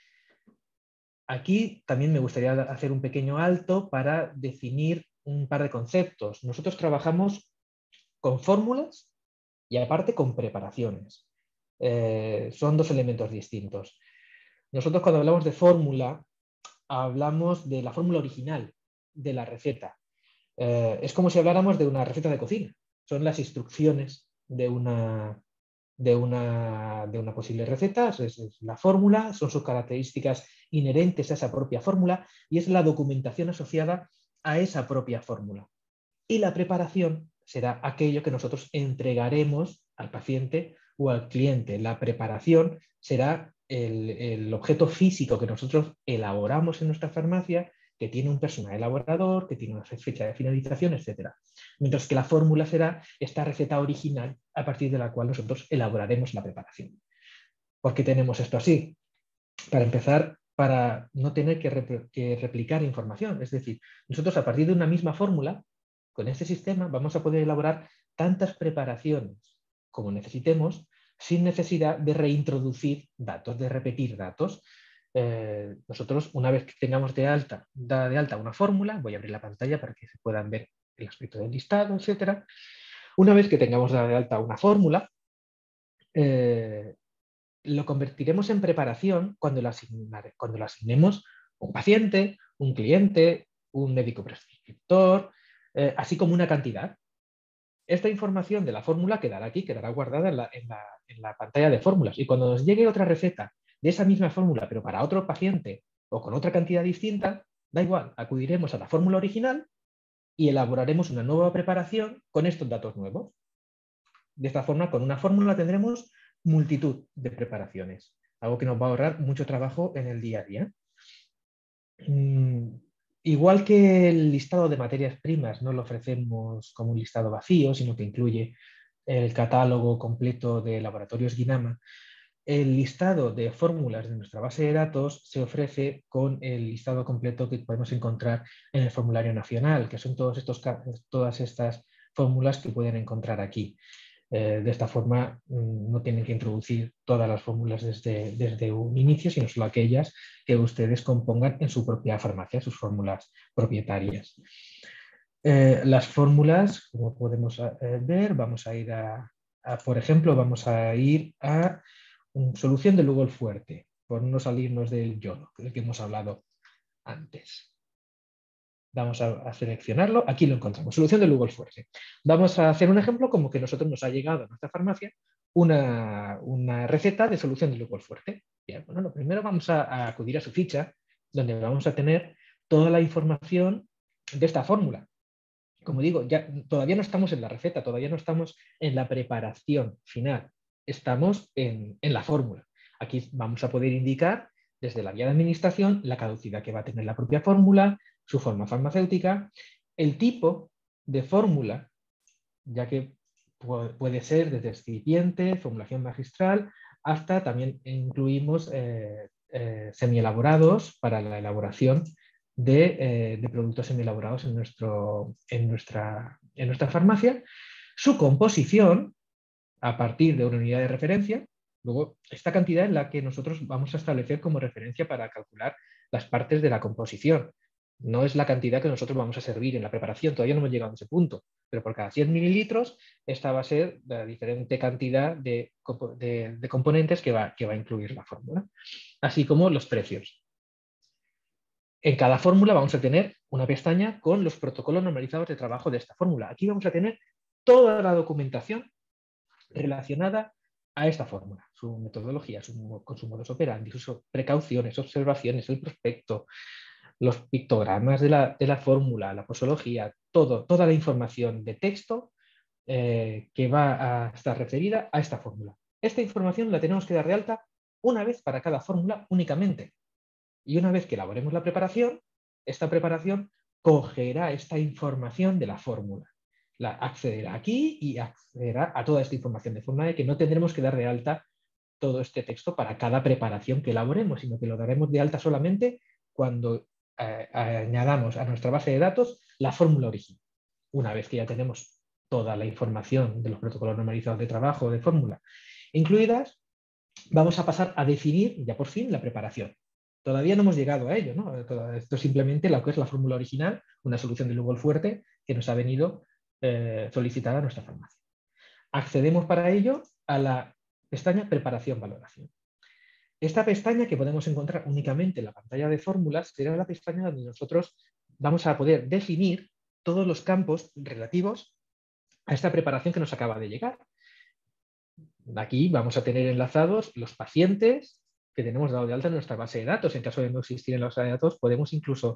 Aquí también me gustaría hacer un pequeño alto para definir un par de conceptos. Nosotros trabajamos con fórmulas y aparte con preparaciones. Eh, son dos elementos distintos. Nosotros cuando hablamos de fórmula, hablamos de la fórmula original de la receta. Eh, es como si habláramos de una receta de cocina. Son las instrucciones de una, de una, de una posible receta, es, es la fórmula, son sus características inherentes a esa propia fórmula y es la documentación asociada a esa propia fórmula. Y la preparación será aquello que nosotros entregaremos al paciente o al cliente. La preparación será el, el objeto físico que nosotros elaboramos en nuestra farmacia, que tiene un personal elaborador, que tiene una fecha de finalización, etcétera. Mientras que la fórmula será esta receta original a partir de la cual nosotros elaboraremos la preparación. ¿Por qué tenemos esto así? Para empezar, para no tener que, repl- que replicar información. Es decir, nosotros a partir de una misma fórmula, con este sistema, vamos a poder elaborar tantas preparaciones como necesitemos sin necesidad de reintroducir datos, de repetir datos. Eh, nosotros, una vez que tengamos de alta, dada de alta una fórmula, voy a abrir la pantalla para que se puedan ver el aspecto del listado, etcétera. Una vez que tengamos dada de alta una fórmula, eh, lo convertiremos en preparación cuando lo, asignare, cuando lo asignemos un paciente, un cliente, un médico prescriptor, eh, así como una cantidad. Esta información de la fórmula quedará aquí, quedará guardada en la, en, la, en la pantalla de fórmulas. Y cuando nos llegue otra receta de esa misma fórmula, pero para otro paciente o con otra cantidad distinta, da igual, acudiremos a la fórmula original y elaboraremos una nueva preparación con estos datos nuevos. De esta forma, con una fórmula tendremos multitud de preparaciones, algo que nos va a ahorrar mucho trabajo en el día a día. Mm, igual que el listado de materias primas no lo ofrecemos como un listado vacío, sino que incluye el catálogo completo de laboratorios Guinama, el listado de fórmulas de nuestra base de datos se ofrece con el listado completo que podemos encontrar en el formulario nacional, que son todos estos, todas estas fórmulas que pueden encontrar aquí. Eh, de esta forma no tienen que introducir todas las fórmulas desde, desde un inicio, sino solo aquellas que ustedes compongan en su propia farmacia, sus fórmulas propietarias. Eh, las fórmulas, como podemos eh, ver, vamos a ir a, a, por ejemplo, vamos a ir a um, solución de Lugol fuerte, por no salirnos del yodo, del que hemos hablado antes. Vamos a, a seleccionarlo, aquí lo encontramos, solución de Lugol fuerte. Vamos a hacer un ejemplo como que nosotros nos ha llegado a nuestra farmacia una, una receta de solución de Lugol fuerte. Bien, bueno, lo primero vamos a, a acudir a su ficha, donde vamos a tener toda la información de esta fórmula. Como digo, ya, todavía no estamos en la receta, todavía no estamos en la preparación final, estamos en, en la fórmula. Aquí vamos a poder indicar desde la guía de administración la caducidad que va a tener la propia fórmula, su forma farmacéutica, el tipo de fórmula, ya que puede ser desde excipiente, formulación magistral, hasta también incluimos eh, eh, semielaborados para la elaboración de, eh, de productos semielaborados en, nuestro, en, nuestra, en nuestra farmacia, su composición a partir de una unidad de referencia. Luego, esta cantidad es la que nosotros vamos a establecer como referencia para calcular las partes de la composición. No es la cantidad que nosotros vamos a servir en la preparación, todavía no hemos llegado a ese punto, pero por cada cien mililitros esta va a ser la diferente cantidad de, de, de componentes que va, que va a incluir la fórmula, así como los precios. En cada fórmula vamos a tener una pestaña con los protocolos normalizados de trabajo de esta fórmula. Aquí vamos a tener toda la documentación relacionada a esta fórmula, su metodología, su, con su modus operandi, sus precauciones, observaciones, el prospecto, los pictogramas de la, de la fórmula, la posología, todo, toda la información de texto eh, que va a estar referida a esta fórmula. Esta información la tenemos que dar de alta una vez para cada fórmula únicamente. Y una vez que elaboremos la preparación, esta preparación cogerá esta información de la fórmula. La accederá aquí y accederá a toda esta información, de forma de que no tendremos que dar de alta todo este texto para cada preparación que elaboremos, sino que lo daremos de alta solamente cuando eh, añadamos a nuestra base de datos la fórmula original. Una vez que ya tenemos toda la información de los protocolos normalizados de trabajo de fórmula incluidas, vamos a pasar a definir ya por fin la preparación. Todavía no hemos llegado a ello, ¿no? Esto es simplemente lo que es la fórmula original, una solución de Google fuerte que nos ha venido eh, solicitada a nuestra farmacia. Accedemos para ello a la pestaña Preparación-Valoración. Esta pestaña, que podemos encontrar únicamente en la pantalla de fórmulas, será la pestaña donde nosotros vamos a poder definir todos los campos relativos a esta preparación que nos acaba de llegar. Aquí vamos a tener enlazados los pacientes que tenemos dado de alta en nuestra base de datos. En caso de no existir en la base de datos, podemos incluso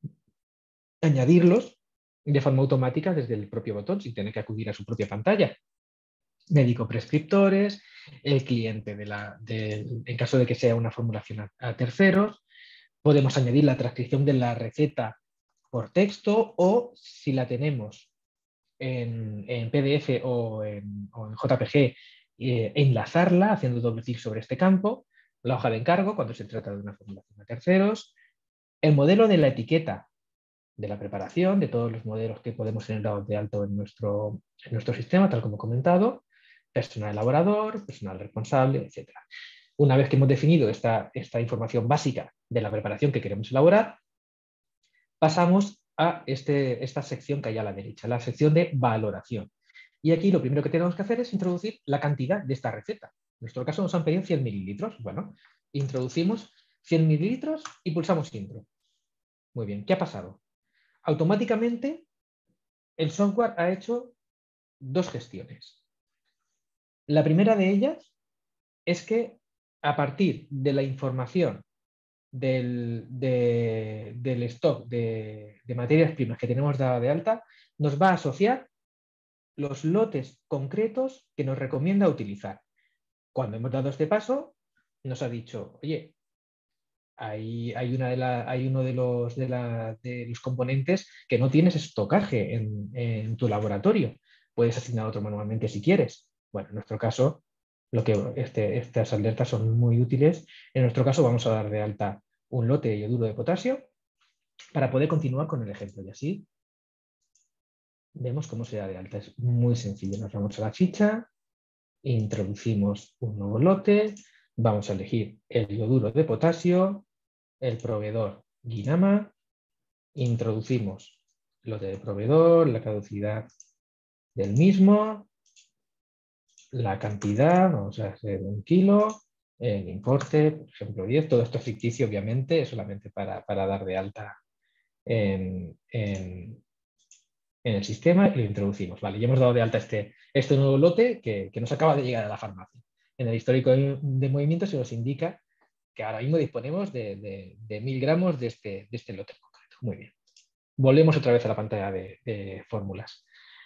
añadirlos de forma automática desde el propio botón, sin tener que acudir a su propia pantalla. Médico prescriptores, el cliente, de la, de, en caso de que sea una formulación a, a terceros. Podemos añadir la transcripción de la receta por texto o, si la tenemos en, en P D F o en, o en J P G, eh, enlazarla haciendo doble clic sobre este campo, la hoja de encargo cuando se trata de una formulación a terceros, el modelo de la etiqueta de la preparación, de todos los modelos que podemos tener dados de alto en nuestro, en nuestro sistema, tal como he comentado, personal elaborador, personal responsable, etcétera. Una vez que hemos definido esta, esta información básica de la preparación que queremos elaborar, pasamos a este, esta sección que hay a la derecha, la sección de valoración. Y aquí lo primero que tenemos que hacer es introducir la cantidad de esta receta. En nuestro caso nos han pedido cien mililitros. Bueno, introducimos cien mililitros y pulsamos intro. Muy bien, ¿qué ha pasado? Automáticamente el software ha hecho dos gestiones. La primera de ellas es que a partir de la información del, de, del stock de, de materias primas que tenemos dada de alta, nos va a asociar los lotes concretos que nos recomienda utilizar. Cuando hemos dado este paso, nos ha dicho, oye, hay, hay, una de la, hay uno de los, de, la, de los componentes que no tienes estocaje en, en tu laboratorio. Puedes asignar otro manualmente si quieres. Bueno, en nuestro caso, lo que este, estas alertas son muy útiles. En nuestro caso vamos a dar de alta un lote de yoduro de potasio para poder continuar con el ejemplo. Y así vemos cómo se da de alta. Es muy sencillo. Nos vamos a la ficha, introducimos un nuevo lote, vamos a elegir el yoduro de potasio, el proveedor Guinama, introducimos lote de proveedor, la caducidad del mismo, la cantidad, vamos a hacer un kilo, el importe, por ejemplo, diez, todo esto es ficticio, obviamente, es solamente para, para dar de alta en, en, en el sistema y lo introducimos. Vale, ya hemos dado de alta este, este nuevo lote que, que nos acaba de llegar a la farmacia. En el histórico de, de movimiento se nos indica que ahora mismo disponemos de, de, de mil gramos de este, de este lote concreto. Muy bien. Volvemos otra vez a la pantalla de, de fórmulas.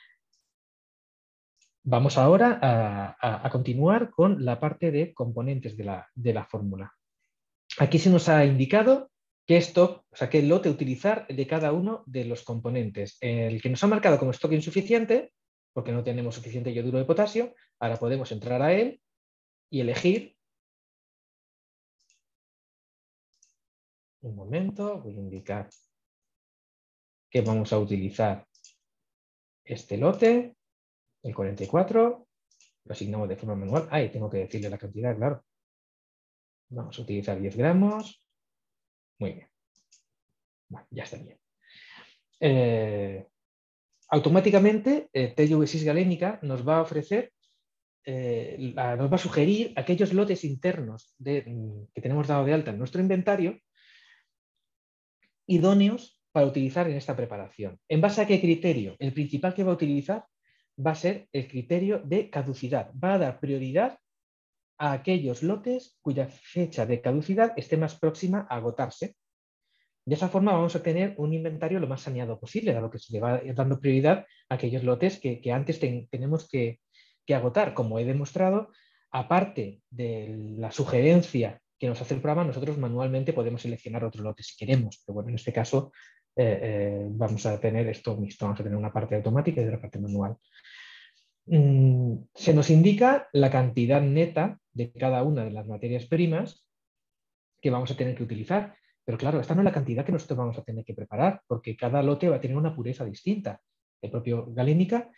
Vamos ahora a, a, a continuar con la parte de componentes de la, de la fórmula. Aquí se nos ha indicado qué stock, o sea, qué lote utilizar de cada uno de los componentes. El que nos ha marcado como stock insuficiente, porque no tenemos suficiente yoduro de potasio, ahora podemos entrar a él y elegir. Un momento, voy a indicar que vamos a utilizar este lote, el cuarenta y cuatro, lo asignamos de forma manual. Ahí tengo que decirle la cantidad, claro. Vamos a utilizar diez gramos. Muy bien. Bueno, ya está bien. Eh, automáticamente, eh, T V seis Galenica nos va a ofrecer, eh, la, nos va a sugerir aquellos lotes internos de, que tenemos dado de alta en nuestro inventario, idóneos para utilizar en esta preparación. ¿En base a qué criterio? El principal que va a utilizar va a ser el criterio de caducidad. Va a dar prioridad a aquellos lotes cuya fecha de caducidad esté más próxima a agotarse. De esa forma vamos a tener un inventario lo más saneado posible, dado que se le va dando prioridad a aquellos lotes que, que antes ten, tenemos que, que agotar. Como he demostrado, aparte de la sugerencia que nos hace el programa, nosotros manualmente podemos seleccionar otro lote si queremos. Pero bueno, en este caso eh, eh, vamos a tener esto mixto, vamos a tener una parte automática y otra parte manual. mmm, se nos indica la cantidad neta de cada una de las materias primas que vamos a tener que utilizar. Pero claro, esta no es la cantidad que nosotros vamos a tener que preparar, porque cada lote va a tener una pureza distinta. El propio Galenica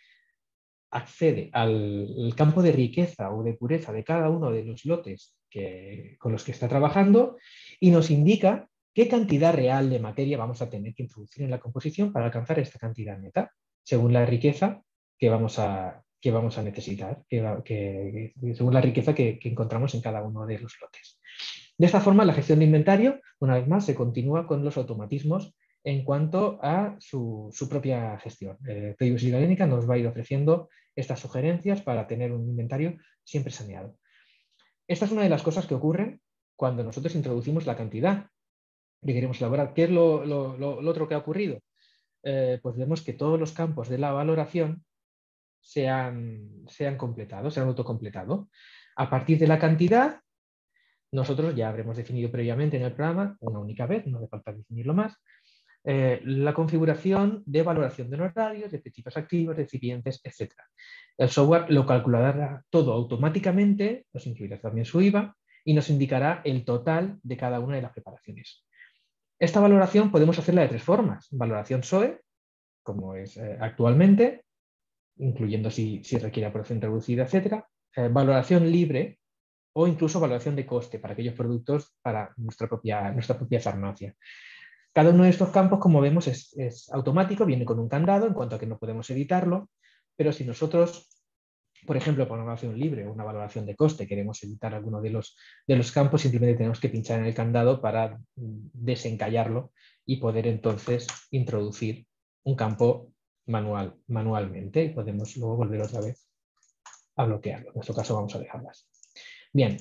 accede al campo de riqueza o de pureza de cada uno de los lotes que, con los que está trabajando y nos indica qué cantidad real de materia vamos a tener que introducir en la composición para alcanzar esta cantidad neta, según la riqueza que vamos a, que vamos a necesitar, que, que, según la riqueza que, que encontramos en cada uno de los lotes. De esta forma, la gestión de inventario, una vez más, se continúa con los automatismos en cuanto a su, su propia gestión. Eh, Playbook Galenica nos va a ir ofreciendo estas sugerencias para tener un inventario siempre saneado. Esta es una de las cosas que ocurren cuando nosotros introducimos la cantidad que queremos elaborar. ¿Qué es lo, lo, lo, lo otro que ha ocurrido? Eh, pues vemos que todos los campos de la valoración se han, se han completado, se han autocompletado. A partir de la cantidad, nosotros ya habremos definido previamente en el programa, una única vez, no hace falta definirlo más, eh, la configuración de valoración de honorarios, de tipos activos, recipientes, etcétera. El software lo calculará todo automáticamente, nos incluirá también su I V A y nos indicará el total de cada una de las preparaciones. Esta valoración podemos hacerla de tres formas. Valoración S O E, como es eh, actualmente, incluyendo si, si requiere aprobación reducida, etcétera. Eh, valoración libre o incluso valoración de coste para aquellos productos para nuestra propia, nuestra propia farmacia. Cada uno de estos campos, como vemos, es, es automático, viene con un candado en cuanto a que no podemos editarlo, pero si nosotros, por ejemplo, por una valoración libre o una valoración de coste, queremos editar alguno de los, de los campos, simplemente tenemos que pinchar en el candado para desencallarlo y poder entonces introducir un campo manual, manualmente y podemos luego volver otra vez a bloquearlo. En nuestro caso vamos a dejarlas. Bien,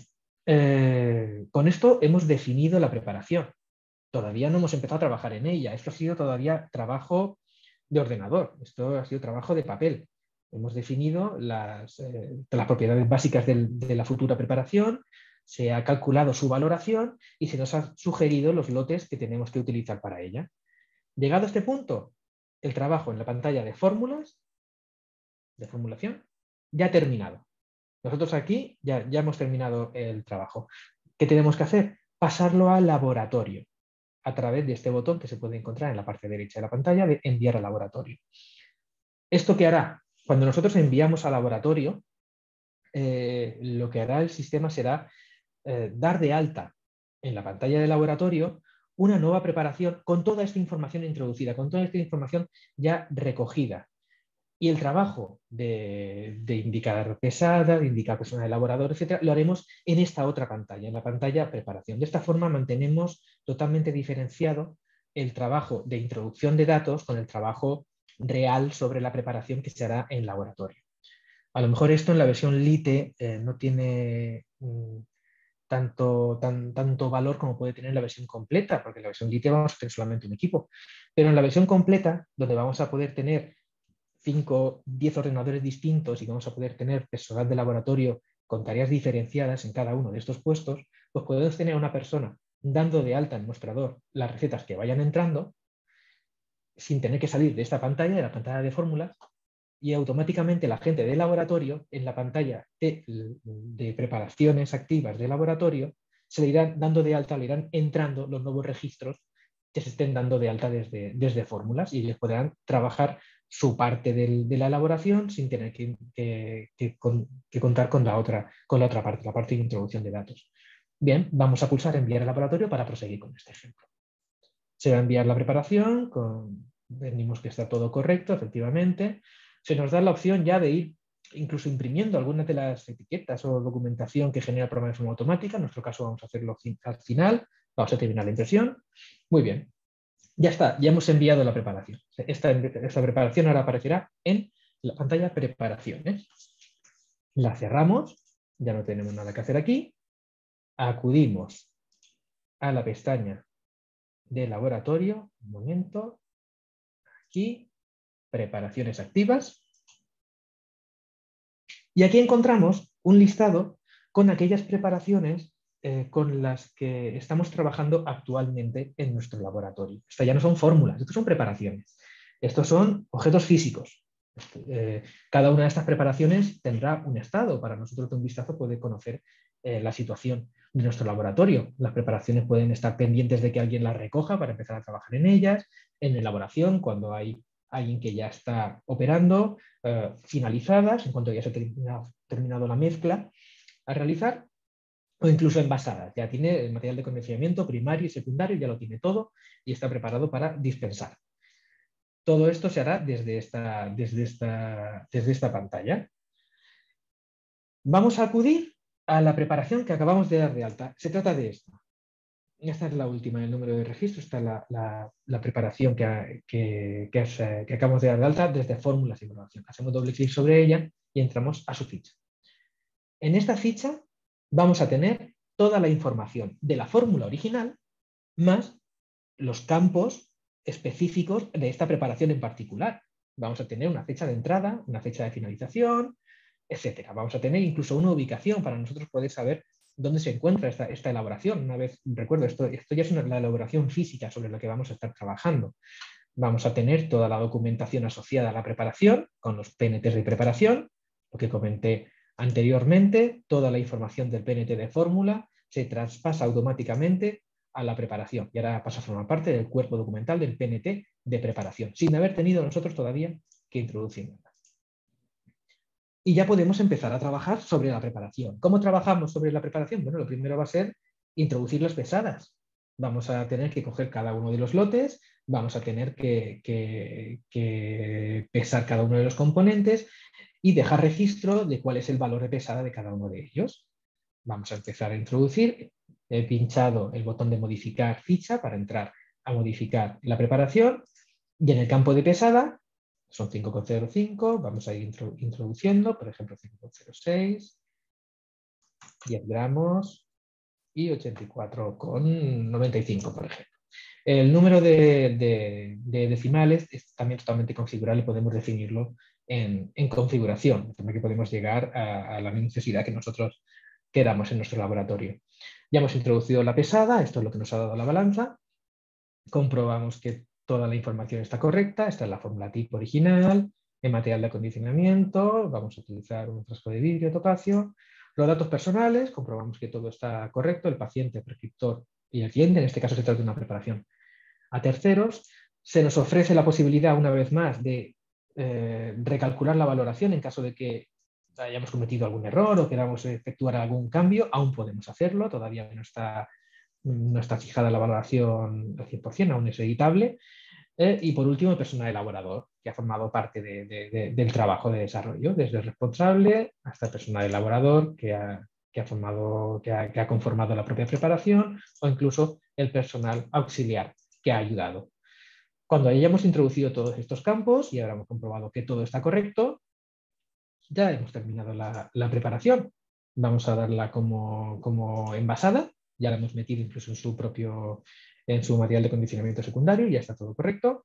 eh, con esto hemos definido la preparación. Todavía no hemos empezado a trabajar en ella. Esto ha sido todavía trabajo de ordenador. Esto ha sido trabajo de papel. Hemos definido las, eh, las propiedades básicas del, de la futura preparación, se ha calculado su valoración y se nos han sugerido los lotes que tenemos que utilizar para ella. Llegado a este punto, el trabajo en la pantalla de fórmulas, de formulación, ya ha terminado. Nosotros aquí ya, ya hemos terminado el trabajo. ¿Qué tenemos que hacer? Pasarlo al laboratorio a través de este botón que se puede encontrar en la parte derecha de la pantalla de enviar al laboratorio. ¿Esto qué hará? Cuando nosotros enviamos al laboratorio, eh, lo que hará el sistema será eh, dar de alta en la pantalla del laboratorio una nueva preparación con toda esta información introducida, con toda esta información ya recogida. Y el trabajo de, de indicar pesada, de indicar persona elaborador, etcétera, lo haremos en esta otra pantalla, en la pantalla preparación. De esta forma mantenemos totalmente diferenciado el trabajo de introducción de datos con el trabajo real sobre la preparación que se hará en laboratorio. A lo mejor esto en la versión Lite eh, no tiene mm, tanto, tan, tanto valor como puede tener la versión completa, porque en la versión Lite vamos a tener solamente un equipo. Pero en la versión completa, donde vamos a poder tener cinco, diez ordenadores distintos y vamos a poder tener personal de laboratorio con tareas diferenciadas en cada uno de estos puestos, pues podemos tener a una persona dando de alta en mostrador las recetas que vayan entrando sin tener que salir de esta pantalla, de la pantalla de fórmulas, y automáticamente la gente de laboratorio en la pantalla de, de preparaciones activas de laboratorio se le irán dando de alta, le irán entrando los nuevos registros que se estén dando de alta desde, desde fórmulas y ellos podrán trabajar su parte del, de la elaboración sin tener que, que, que, con, que contar con la, otra, con la otra parte, la parte de introducción de datos. Bien, vamos a pulsar enviar al laboratorio para proseguir con este ejemplo. Se va a enviar la preparación, con, venimos que está todo correcto, efectivamente. Se nos da la opción ya de ir incluso imprimiendo algunas de las etiquetas o documentación que genera el programa de forma automática. En nuestro caso vamos a hacerlo al final, vamos a terminar la impresión. Muy bien. Ya está, ya hemos enviado la preparación. Esta, esta preparación ahora aparecerá en la pantalla preparaciones. La cerramos, ya no tenemos nada que hacer aquí. Acudimos a la pestaña de laboratorio. Un momento. Aquí, preparaciones activas. Y aquí encontramos un listado con aquellas preparaciones Eh, con las que estamos trabajando actualmente en nuestro laboratorio. Estas ya no son fórmulas, estos son preparaciones. Estos son objetos físicos. Eh, cada una de estas preparaciones tendrá un estado. Para nosotros de un vistazo puede conocer eh, la situación de nuestro laboratorio. Las preparaciones pueden estar pendientes de que alguien las recoja para empezar a trabajar en ellas. En elaboración, cuando hay alguien que ya está operando, eh, finalizadas, en cuanto ya se ha terminado, terminado la mezcla a realizar, o incluso envasadas. Ya tiene el material de condicionamiento primario y secundario, ya lo tiene todo y está preparado para dispensar. Todo esto se hará desde esta, desde esta, desde esta pantalla. Vamos a acudir a la preparación que acabamos de dar de alta. Se trata de esta. Esta es la última en el número de registro. Esta es la, la, la preparación que, que, que, es, que acabamos de dar de alta desde fórmulas y evaluación. Hacemos doble clic sobre ella y entramos a su ficha. En esta ficha vamos a tener toda la información de la fórmula original más los campos específicos de esta preparación en particular. Vamos a tener una fecha de entrada, una fecha de finalización, etcétera. Vamos a tener incluso una ubicación para nosotros poder saber dónde se encuentra esta, esta elaboración. Una vez, recuerdo, esto, esto ya es una, la elaboración física sobre la que vamos a estar trabajando. Vamos a tener toda la documentación asociada a la preparación, con los P N Ts de preparación, lo que comenté anteriormente, toda la información del P N T de fórmula se traspasa automáticamente a la preparación y ahora pasa a formar parte del cuerpo documental del P N T de preparación, sin haber tenido nosotros todavía que introducir nada. Y ya podemos empezar a trabajar sobre la preparación. ¿Cómo trabajamos sobre la preparación? Bueno, lo primero va a ser introducir las pesadas. Vamos a tener que coger cada uno de los lotes, vamos a tener que, que, que pesar cada uno de los componentes y dejar registro de cuál es el valor de pesada de cada uno de ellos. Vamos a empezar a introducir. He pinchado el botón de modificar ficha para entrar a modificar la preparación y en el campo de pesada son cinco coma cero cinco, vamos a ir introduciendo, por ejemplo, cinco coma cero seis, diez gramos y ochenta y cuatro coma noventa y cinco, por ejemplo. El número de, de, de decimales es también totalmente configurable, podemos definirlo en, en configuración, de forma que podemos llegar a, a la necesidad que nosotros queramos en nuestro laboratorio. Ya hemos introducido la pesada, esto es lo que nos ha dado la balanza, comprobamos que toda la información está correcta, esta es la fórmula tipo original, el material de acondicionamiento, vamos a utilizar un frasco de vidrio topacio, los datos personales, comprobamos que todo está correcto, el paciente, el prescriptor y el cliente, en este caso se trata de una preparación a terceros, se nos ofrece la posibilidad una vez más de eh, recalcular la valoración en caso de que hayamos cometido algún error o queramos efectuar algún cambio, aún podemos hacerlo, todavía no está no está fijada la valoración al cien por cien, aún es editable. Eh, y por último, el personal elaborador, que ha formado parte de, de, de, del trabajo de desarrollo, desde el responsable hasta el personal elaborador que ha, que ha, formado, que ha, que ha conformado la propia preparación, o incluso el personal auxiliar que ha ayudado. Cuando hayamos introducido todos estos campos y habremos comprobado que todo está correcto, ya hemos terminado la, la preparación. Vamos a darla como, como envasada. Ya la hemos metido incluso en su propio, en su material de condicionamiento secundario, ya está todo correcto.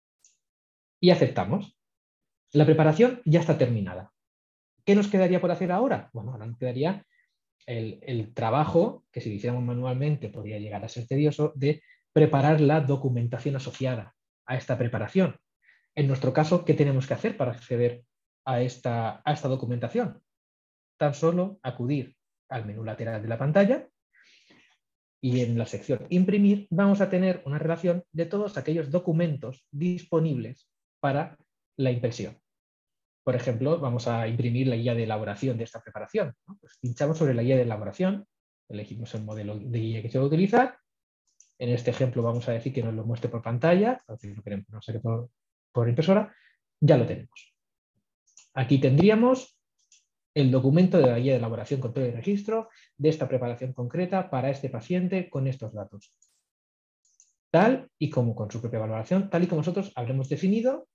Y aceptamos. La preparación ya está terminada. ¿Qué nos quedaría por hacer ahora? Bueno, ahora nos quedaría el, el trabajo, que si lo hiciéramos manualmente podría llegar a ser tedioso, de preparar la documentación asociada a esta preparación. En nuestro caso, ¿qué tenemos que hacer para acceder a esta, a esta documentación? Tan solo acudir al menú lateral de la pantalla, y en la sección imprimir vamos a tener una relación de todos aquellos documentos disponibles para la impresión. Por ejemplo, vamos a imprimir la guía de elaboración de esta preparación, ¿no? Pues pinchamos sobre la guía de elaboración, elegimos el modelo de guía que se va a utilizar. En este ejemplo vamos a decir que nos lo muestre por pantalla, porque no queremos que nos saque por, por impresora. Ya lo tenemos. Aquí tendríamos el documento de la guía de elaboración, control y registro de esta preparación concreta para este paciente con estos datos. Tal y como con su propia valoración, tal y como nosotros habremos definido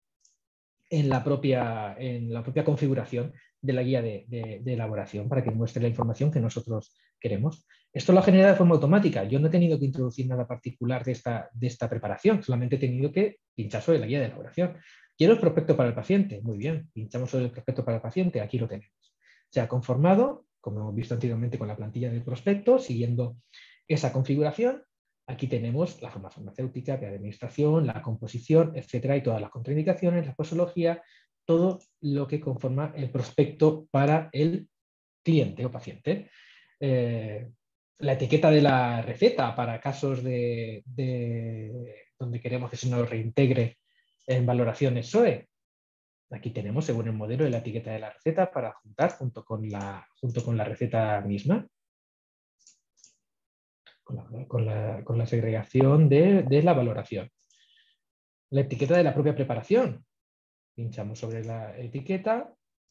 en la propia, en la propia configuración de la guía de, de, de elaboración para que muestre la información que nosotros queremos. Esto lo ha generado de forma automática. Yo no he tenido que introducir nada particular de esta, de esta preparación, solamente he tenido que pinchar sobre la guía de elaboración. Quiero el prospecto para el paciente. Muy bien, pinchamos sobre el prospecto para el paciente. Aquí lo tenemos. Se ha conformado, como hemos visto anteriormente con la plantilla del prospecto, siguiendo esa configuración. Aquí tenemos la forma farmacéutica, de administración, la composición, etcétera, y todas las contraindicaciones, la posología, todo lo que conforma el prospecto para el cliente o paciente. Eh, la etiqueta de la receta para casos de, de donde queremos que se nos reintegre en valoraciones S O E. Aquí tenemos, según el modelo, de la etiqueta de la receta para juntar junto con la, junto con la receta misma, con la, con la, con la segregación de, de la valoración. La etiqueta de la propia preparación. Pinchamos sobre la etiqueta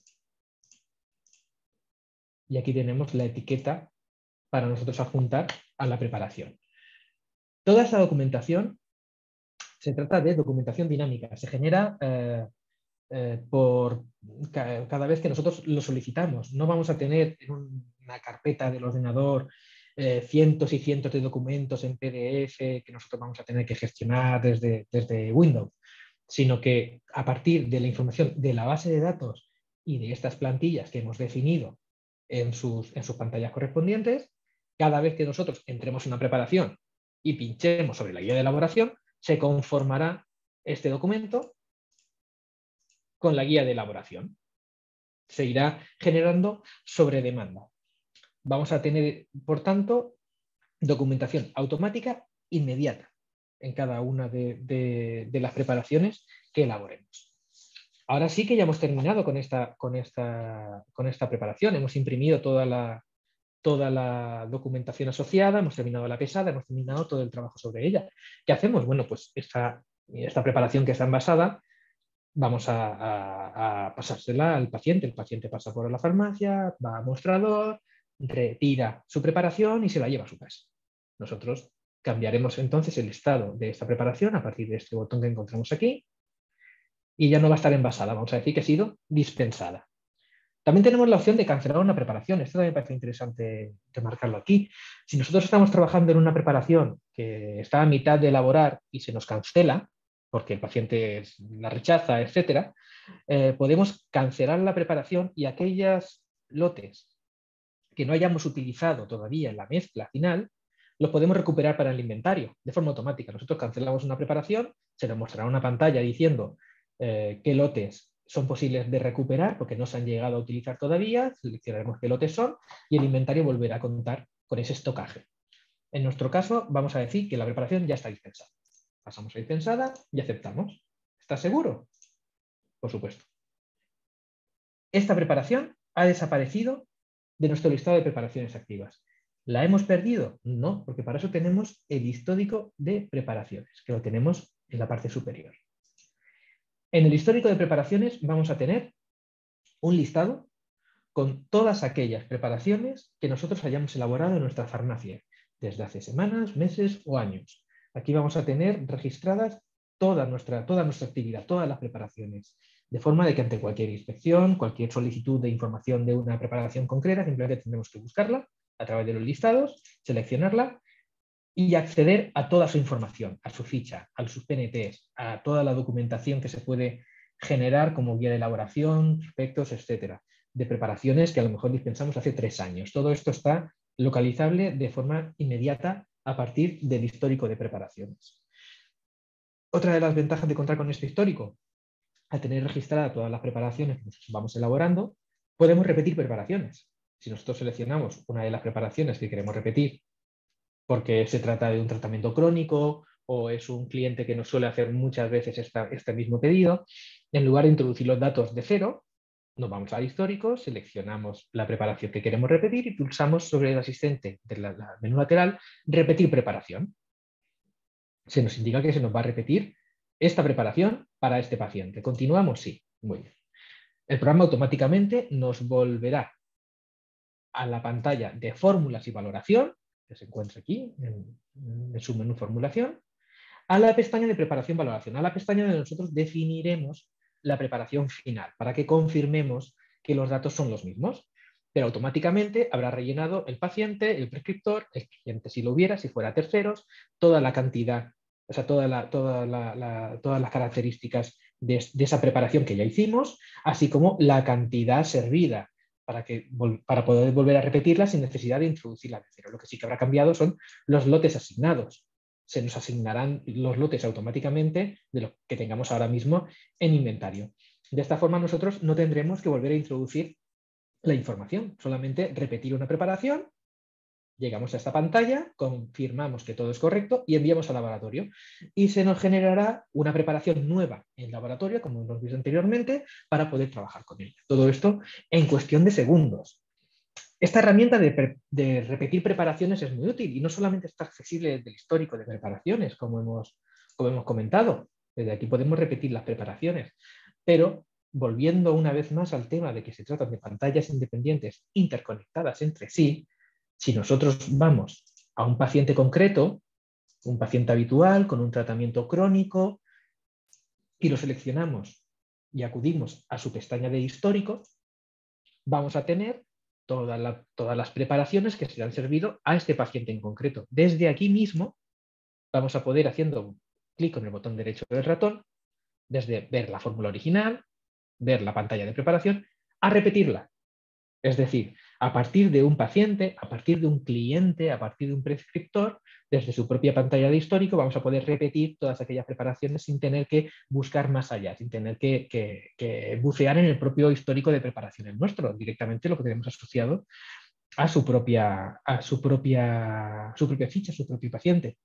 y aquí tenemos la etiqueta para nosotros adjuntar a la preparación. Toda esta documentación se trata de documentación dinámica. Se genera eh, eh, por ca cada vez que nosotros lo solicitamos. No vamos a tener en una carpeta del ordenador eh, cientos y cientos de documentos en P D F que nosotros vamos a tener que gestionar desde, desde Windows, sino que a partir de la información de la base de datos y de estas plantillas que hemos definido en sus, en sus pantallas correspondientes, cada vez que nosotros entremos en una preparación y pinchemos sobre la guía de elaboración, se conformará este documento con la guía de elaboración. Se irá generando sobre demanda. Vamos a tener, por tanto, documentación automática inmediata en cada una de, de, de las preparaciones que elaboremos. Ahora sí que ya hemos terminado con esta, con esta, con esta preparación. Hemos imprimido toda la, toda la documentación asociada, hemos terminado la pesada, hemos terminado todo el trabajo sobre ella. ¿Qué hacemos? Bueno, pues esta, esta preparación que está envasada vamos a, a, a pasársela al paciente. El paciente pasa por la farmacia, va a mostrador, retira su preparación y se la lleva a su casa. Nosotros cambiaremos entonces el estado de esta preparación a partir de este botón que encontramos aquí y ya no va a estar envasada, vamos a decir que ha sido dispensada. También tenemos la opción de cancelar una preparación. Esto también me parece interesante remarcarlo aquí. Si nosotros estamos trabajando en una preparación que está a mitad de elaborar y se nos cancela, porque el paciente la rechaza, etcétera, eh, podemos cancelar la preparación y aquellos lotes que no hayamos utilizado todavía en la mezcla final, los podemos recuperar para el inventario de forma automática. Nosotros cancelamos una preparación, se nos mostrará una pantalla diciendo eh, qué lotes son posibles de recuperar porque no se han llegado a utilizar todavía, seleccionaremos qué lotes son y el inventario volverá a contar con ese estocaje. En nuestro caso, vamos a decir que la preparación ya está dispensada. Pasamos a dispensada y aceptamos. ¿Estás seguro? Por supuesto. Esta preparación ha desaparecido de nuestro listado de preparaciones activas. ¿La hemos perdido? No, porque para eso tenemos el histórico de preparaciones, que lo tenemos en la parte superior. En el histórico de preparaciones vamos a tener un listado con todas aquellas preparaciones que nosotros hayamos elaborado en nuestra farmacia, desde hace semanas, meses o años. Aquí vamos a tener registradas toda nuestra, toda nuestra actividad, todas las preparaciones, de forma de que ante cualquier inspección, cualquier solicitud de información de una preparación concreta, simplemente tendremos que buscarla a través de los listados, seleccionarla y acceder a toda su información, a su ficha, a sus P N Ts, a toda la documentación que se puede generar como guía de elaboración, prospectos, etcétera, de preparaciones que a lo mejor dispensamos hace tres años. Todo esto está localizable de forma inmediata a partir del histórico de preparaciones. Otra de las ventajas de contar con este histórico, al tener registradas todas las preparaciones que nosotros vamos elaborando, podemos repetir preparaciones. Si nosotros seleccionamos una de las preparaciones que queremos repetir porque se trata de un tratamiento crónico o es un cliente que nos suele hacer muchas veces esta, este mismo pedido, en lugar de introducir los datos de cero, nos vamos al histórico, seleccionamos la preparación que queremos repetir y pulsamos sobre el asistente del menú lateral repetir preparación. Se nos indica que se nos va a repetir esta preparación para este paciente. ¿Continuamos? Sí. Muy bien. El programa automáticamente nos volverá a la pantalla de fórmulas y valoración, que se encuentra aquí en, en su menú formulación, a la pestaña de preparación valoración, a la pestaña donde nosotros definiremos la preparación final para que confirmemos que los datos son los mismos. Pero automáticamente habrá rellenado el paciente, el prescriptor, el cliente si lo hubiera, si fuera terceros, toda la cantidad, o sea, toda la, toda la, la, todas las características de, de esa preparación que ya hicimos, así como la cantidad servida para, que, para poder volver a repetirla sin necesidad de introducirla de cero. Lo que sí que habrá cambiado son los lotes asignados. Se nos asignarán los lotes automáticamente de lo que tengamos ahora mismo en inventario. De esta forma nosotros no tendremos que volver a introducir la información, solamente repetir una preparación, llegamos a esta pantalla, confirmamos que todo es correcto y enviamos al laboratorio. Y se nos generará una preparación nueva en laboratorio, como hemos visto anteriormente, para poder trabajar con ella. Todo esto en cuestión de segundos. Esta herramienta de, pre de repetir preparaciones es muy útil y no solamente está accesible desde el histórico de preparaciones, como hemos, como hemos comentado. Desde aquí podemos repetir las preparaciones, pero volviendo una vez más al tema de que se trata de pantallas independientes interconectadas entre sí, si nosotros vamos a un paciente concreto, un paciente habitual con un tratamiento crónico, y lo seleccionamos y acudimos a su pestaña de histórico, vamos a tener toda la, todas las preparaciones que se le han servido a este paciente en concreto. Desde aquí mismo vamos a poder, haciendo clic con el botón derecho del ratón, desde ver la fórmula original, ver la pantalla de preparación, a repetirla. Es decir, a partir de un paciente, a partir de un cliente, a partir de un prescriptor, desde su propia pantalla de histórico vamos a poder repetir todas aquellas preparaciones sin tener que buscar más allá, sin tener que, que, que bucear en el propio histórico de preparaciones nuestro. Directamente lo que tenemos asociado a su propia, a su propia, su propia ficha, a su propio paciente.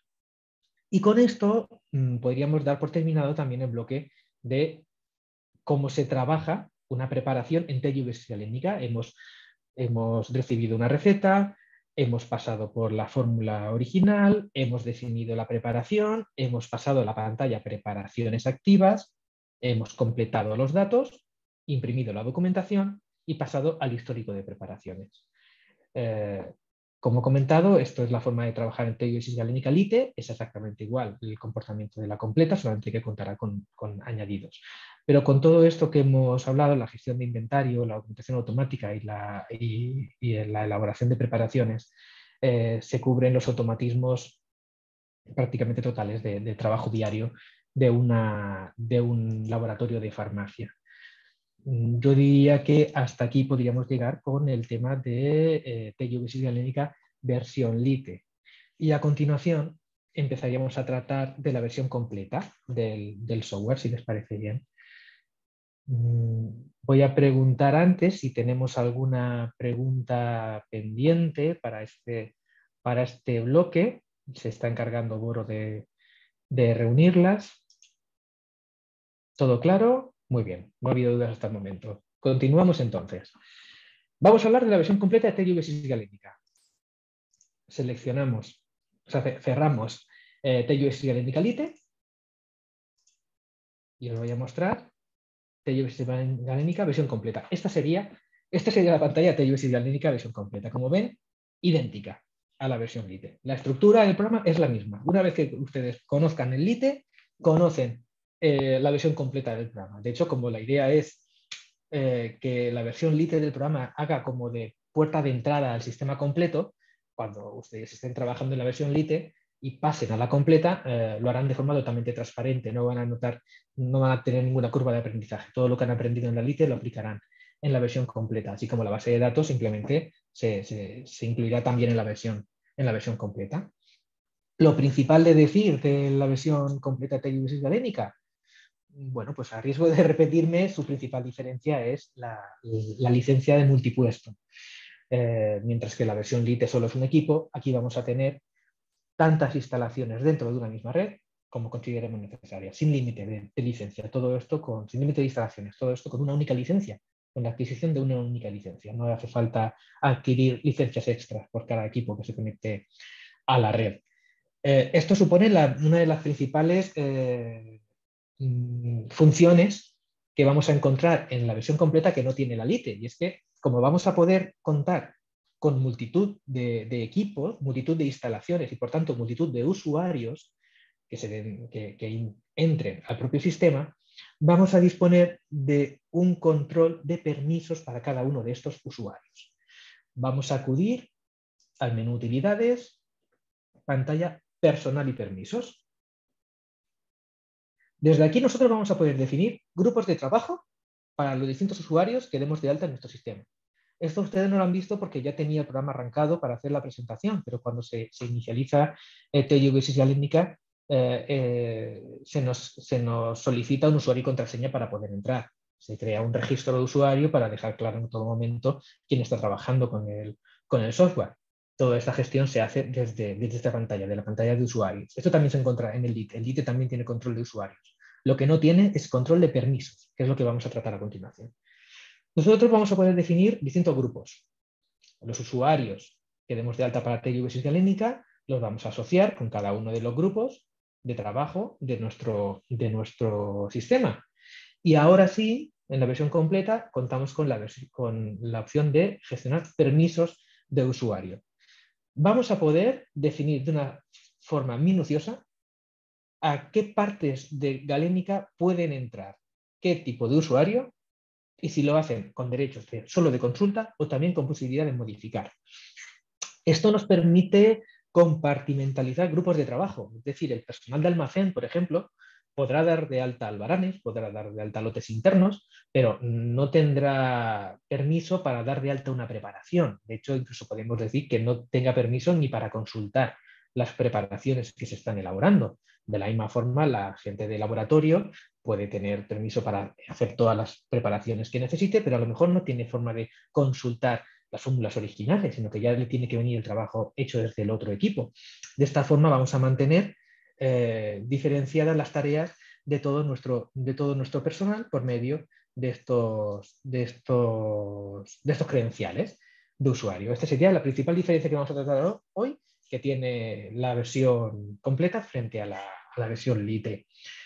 Y con esto mmm, podríamos dar por terminado también el bloque de cómo se trabaja una preparación en T I V galénica. Hemos, hemos recibido una receta, hemos pasado por la fórmula original, hemos definido la preparación, hemos pasado a la pantalla preparaciones activas, hemos completado los datos, imprimido la documentación y pasado al histórico de preparaciones. Eh, como comentado, esto es la forma de trabajar en T I V galénica Lite, es exactamente igual el comportamiento de la completa, solamente que contará con, con añadidos. Pero con todo esto que hemos hablado, la gestión de inventario, la documentación automática y la, y, y la elaboración de preparaciones, eh, se cubren los automatismos prácticamente totales de, de trabajo diario de, una, de un laboratorio de farmacia. Yo diría que hasta aquí podríamos llegar con el tema de eh, T I V galénica versión Lite. Y a continuación empezaríamos a tratar de la versión completa del, del software, si les parece bien. Voy a preguntar antes si tenemos alguna pregunta pendiente para este, para este bloque. Se está encargando Boro de, de reunirlas. ¿Todo claro? Muy bien, no ha habido dudas hasta el momento. Continuamos entonces. Vamos a hablar de la versión completa de T I V galénica. Seleccionamos, o sea, cerramos eh, T I V galénica Lite y os voy a mostrar T I V galénica versión completa. Esta sería, esta sería la pantalla de T I V galénica versión completa. Como ven, idéntica a la versión Lite. La estructura del programa es la misma. Una vez que ustedes conozcan el Lite, conocen eh, la versión completa del programa. De hecho, como la idea es eh, que la versión Lite del programa haga como de puerta de entrada al sistema completo, cuando ustedes estén trabajando en la versión Lite y pasen a la completa, eh, lo harán de forma totalmente transparente, no van a notar, no van a tener ninguna curva de aprendizaje. Todo lo que han aprendido en la Lite lo aplicarán en la versión completa, así como la base de datos simplemente se, se, se incluirá también en la versión, en la versión completa. Lo principal de decir de la versión completa de T I V galénica, bueno, pues a riesgo de repetirme, su principal diferencia es la, la licencia de multipuesto. Eh, mientras que la versión Lite solo es un equipo, aquí vamos a tener tantas instalaciones dentro de una misma red como consideremos necesarias, sin límite de, de licencia, todo esto con, sin límite de instalaciones, todo esto con una única licencia, con la adquisición de una única licencia. No hace falta adquirir licencias extras por cada equipo que se conecte a la red. Eh, esto supone la, una de las principales eh, funciones que vamos a encontrar en la versión completa que no tiene la Lite, y es que como vamos a poder contar con multitud de, de equipos, multitud de instalaciones y por tanto multitud de usuarios que, se den, que, que entren al propio sistema, vamos a disponer de un control de permisos para cada uno de estos usuarios. Vamos a acudir al menú Utilidades, pantalla Personal y Permisos. Desde aquí nosotros vamos a poder definir grupos de trabajo para los distintos usuarios que demos de alta en nuestro sistema. Esto ustedes no lo han visto porque ya tenía el programa arrancado para hacer la presentación, pero cuando se, se inicializa eh, T I V galénica eh, eh, se, nos, se nos solicita un usuario y contraseña para poder entrar. Se crea un registro de usuario para dejar claro en todo momento quién está trabajando con el, con el software. Toda esta gestión se hace desde, desde esta pantalla, de la pantalla de usuarios. Esto también se encuentra en el L I T. El L I T también tiene control de usuarios. Lo que no tiene es control de permisos, que es lo que vamos a tratar a continuación. Nosotros vamos a poder definir distintos grupos. Los usuarios que demos de alta para T I V Sysgalénica los vamos a asociar con cada uno de los grupos de trabajo de nuestro, de nuestro sistema. Y ahora sí, en la versión completa, contamos con la, con la opción de gestionar permisos de usuario. Vamos a poder definir de una forma minuciosa a qué partes de Galénica pueden entrar, qué tipo de usuario, y si lo hacen con derechos de, solo de consulta o también con posibilidad de modificar. Esto nos permite compartimentalizar grupos de trabajo, es decir, el personal de almacén, por ejemplo, podrá dar de alta albaranes, podrá dar de alta lotes internos, pero no tendrá permiso para dar de alta una preparación. De hecho, incluso podemos decir que no tenga permiso ni para consultar las preparaciones que se están elaborando. De la misma forma, la gente de laboratorio puede tener permiso para hacer todas las preparaciones que necesite, pero a lo mejor no tiene forma de consultar las fórmulas originales, sino que ya le tiene que venir el trabajo hecho desde el otro equipo. De esta forma vamos a mantener eh, diferenciadas las tareas de todo, nuestro, de todo nuestro personal por medio de estos, de, estos, de estos credenciales de usuario. Esta sería la principal diferencia que vamos a tratar hoy, que tiene la versión completa frente a la, a la versión L I T.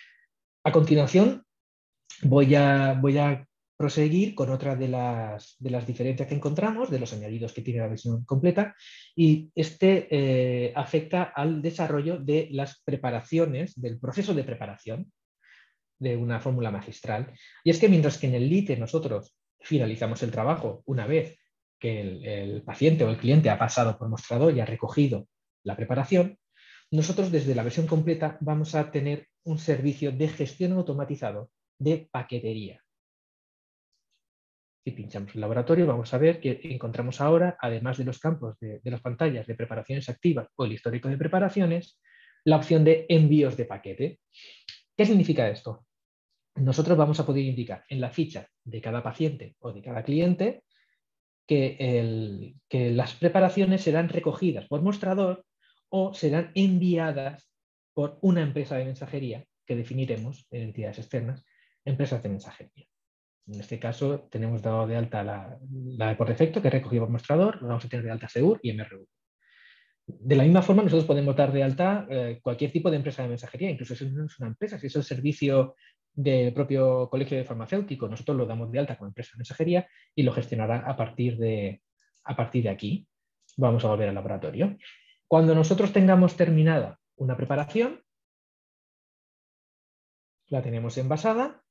A continuación, voy a, voy a proseguir con otra de las, de las diferencias que encontramos, de los añadidos que tiene la versión completa, y este eh, afecta al desarrollo de las preparaciones, del proceso de preparación de una fórmula magistral. Y es que mientras que en el L I T E nosotros finalizamos el trabajo una vez que el, el paciente o el cliente ha pasado por mostrador y ha recogido la preparación, nosotros desde la versión completa vamos a tener un servicio de gestión automatizado de paquetería. Si pinchamos el laboratorio, vamos a ver que encontramos ahora, además de los campos de, de las pantallas de preparaciones activas o el histórico de preparaciones, la opción de envíos de paquete. ¿Qué significa esto? Nosotros vamos a poder indicar en la ficha de cada paciente o de cada cliente que, el, que las preparaciones serán recogidas por mostrador o serán enviadas por una empresa de mensajería que definiremos en entidades externas, empresas de mensajería. En este caso tenemos dado de alta la, la por defecto que he recogido por mostrador, vamos a tener de alta Segur y M R U. De la misma forma nosotros podemos dar de alta eh, cualquier tipo de empresa de mensajería, incluso si no es una empresa, si es el servicio del propio colegio de farmacéutico, nosotros lo damos de alta como empresa de mensajería y lo gestionará a partir de, a partir de aquí. Vamos a volver al laboratorio. Cuando nosotros tengamos terminada una preparación, la tenemos envasada,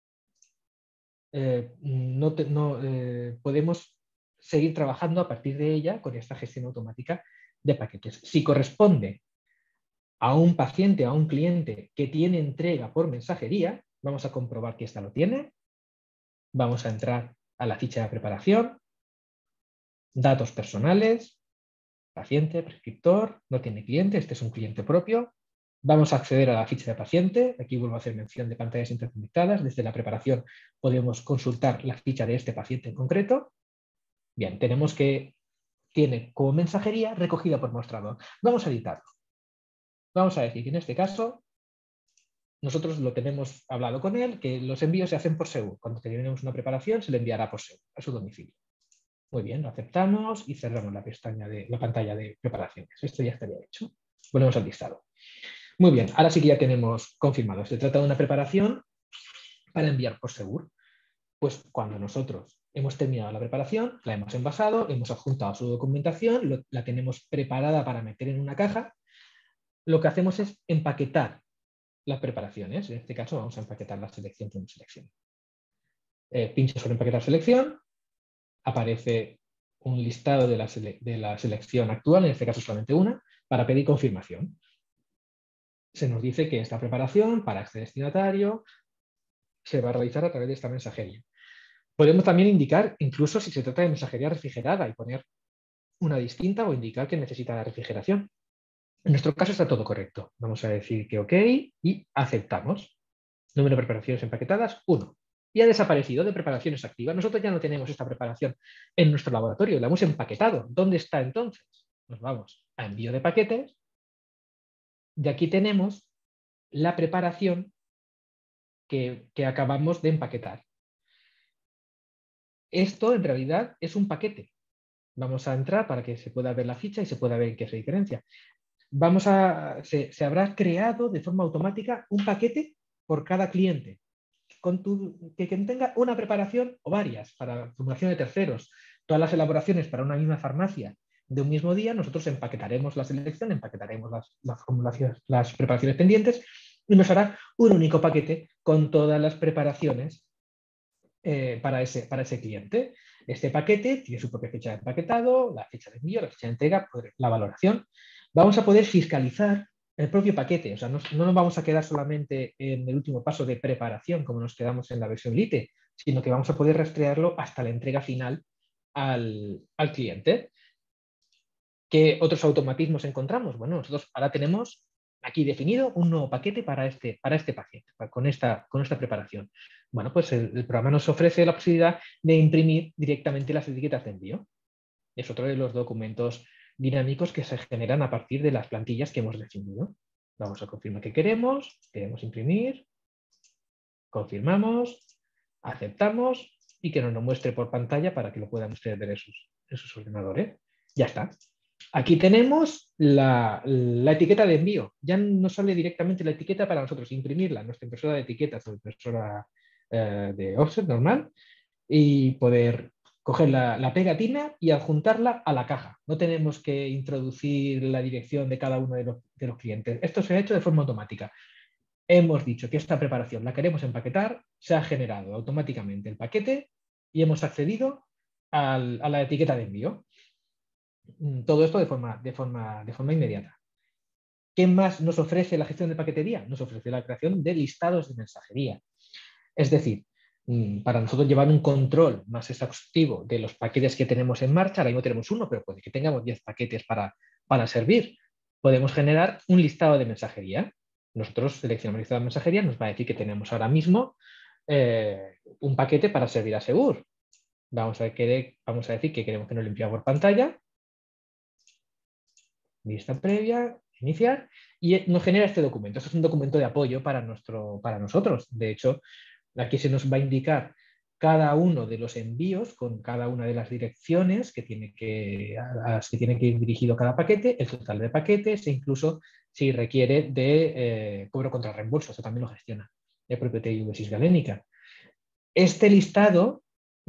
eh, no, te, no eh, podemos seguir trabajando a partir de ella con esta gestión automática de paquetes. Si corresponde a un paciente, a un cliente que tiene entrega por mensajería, vamos a comprobar que ésta lo tiene. Vamos a entrar a la ficha de preparación, datos personales, paciente, prescriptor, no tiene cliente, este es un cliente propio. Vamos a acceder a la ficha de paciente, aquí vuelvo a hacer mención de pantallas interconectadas, desde la preparación podemos consultar la ficha de este paciente en concreto. Bien, tenemos que tiene como mensajería recogida por mostrador. Vamos a editarlo. Vamos a decir que en este caso nosotros lo tenemos hablado con él, que los envíos se hacen por Segur. Cuando terminemos una preparación se le enviará por Segur a su domicilio. Muy bien, lo aceptamos y cerramos la pestaña de la pantalla de preparaciones. Esto ya estaría hecho. Volvemos al listado. Muy bien, ahora sí que ya tenemos confirmado. Se trata de una preparación para enviar por Segur. Pues cuando nosotros hemos terminado la preparación, la hemos envasado, hemos adjuntado su documentación, lo, la tenemos preparada para meter en una caja, lo que hacemos es empaquetar las preparaciones. En este caso vamos a empaquetar la selección con selección. Eh, pincho sobre empaquetar selección, aparece un listado de la, sele de la selección actual, en este caso solamente una, para pedir confirmación. Se nos dice que esta preparación para este destinatario se va a realizar a través de esta mensajería. Podemos también indicar, incluso si se trata de mensajería refrigerada, y poner una distinta o indicar que necesita la refrigeración. En nuestro caso está todo correcto. Vamos a decir que OK y aceptamos. Número de preparaciones empaquetadas, uno. Y ha desaparecido de preparaciones activas. Nosotros ya no tenemos esta preparación en nuestro laboratorio, la hemos empaquetado. ¿Dónde está entonces? Nos vamos a envío de paquetes y aquí tenemos la preparación que, que acabamos de empaquetar. Esto en realidad es un paquete. Vamos a entrar para que se pueda ver la ficha y se pueda ver en qué se diferencia. Vamos a, se, se habrá creado de forma automática un paquete por cada cliente, con tu, que tenga una preparación o varias para formulación de terceros. Todas las elaboraciones para una misma farmacia de un mismo día, nosotros empaquetaremos la selección, empaquetaremos las, las formulaciones, las preparaciones pendientes y nos hará un único paquete con todas las preparaciones eh, para, ese, para ese cliente. Este paquete tiene su propia fecha de empaquetado, la fecha de envío, la fecha de entrega, la valoración. Vamos a poder fiscalizar el propio paquete, o sea, no, no nos vamos a quedar solamente en el último paso de preparación, como nos quedamos en la versión Lite, sino que vamos a poder rastrearlo hasta la entrega final al, al cliente. ¿Qué otros automatismos encontramos? Bueno, nosotros ahora tenemos aquí definido un nuevo paquete para este, para este paciente, para, con, esta, con esta preparación. Bueno, pues el, el programa nos ofrece la posibilidad de imprimir directamente las etiquetas de envío. Es otro de los documentos dinámicos que se generan a partir de las plantillas que hemos definido. Vamos a confirmar que queremos, queremos imprimir, confirmamos, aceptamos y que nos lo muestre por pantalla para que lo puedan ustedes ver en sus, en sus ordenadores. Ya está. Aquí tenemos la, la etiqueta de envío. Ya no sale directamente la etiqueta para nosotros imprimirla en nuestra impresora de etiquetas o impresora eh, de offset normal y poder coger la, la pegatina y adjuntarla a la caja. No tenemos que introducir la dirección de cada uno de los, de los clientes. Esto se ha hecho de forma automática. Hemos dicho que esta preparación la queremos empaquetar, se ha generado automáticamente el paquete y hemos accedido al, a la etiqueta de envío. Todo esto de forma, de, forma, de forma inmediata. ¿Qué más nos ofrece la gestión de paquetería? Nos ofrece la creación de listados de mensajería. Es decir, para nosotros llevar un control más exhaustivo de los paquetes que tenemos en marcha, ahora mismo tenemos uno, pero puede que tengamos diez paquetes para, para servir, podemos generar un listado de mensajería. Nosotros seleccionamos el listado de mensajería, nos va a decir que tenemos ahora mismo eh, un paquete para servir a Segur. Vamos a, querer, vamos a decir que queremos que nos lo envíe por pantalla. Lista previa, iniciar, y nos genera este documento. Esto es un documento de apoyo para, nuestro, para nosotros. De hecho, aquí se nos va a indicar cada uno de los envíos con cada una de las direcciones que tiene que, a las que tiene que ir dirigido cada paquete, el total de paquetes e incluso si requiere de eh, cobro contra reembolso. Eso también lo gestiona el propio T I U de SysGalénica. Este listado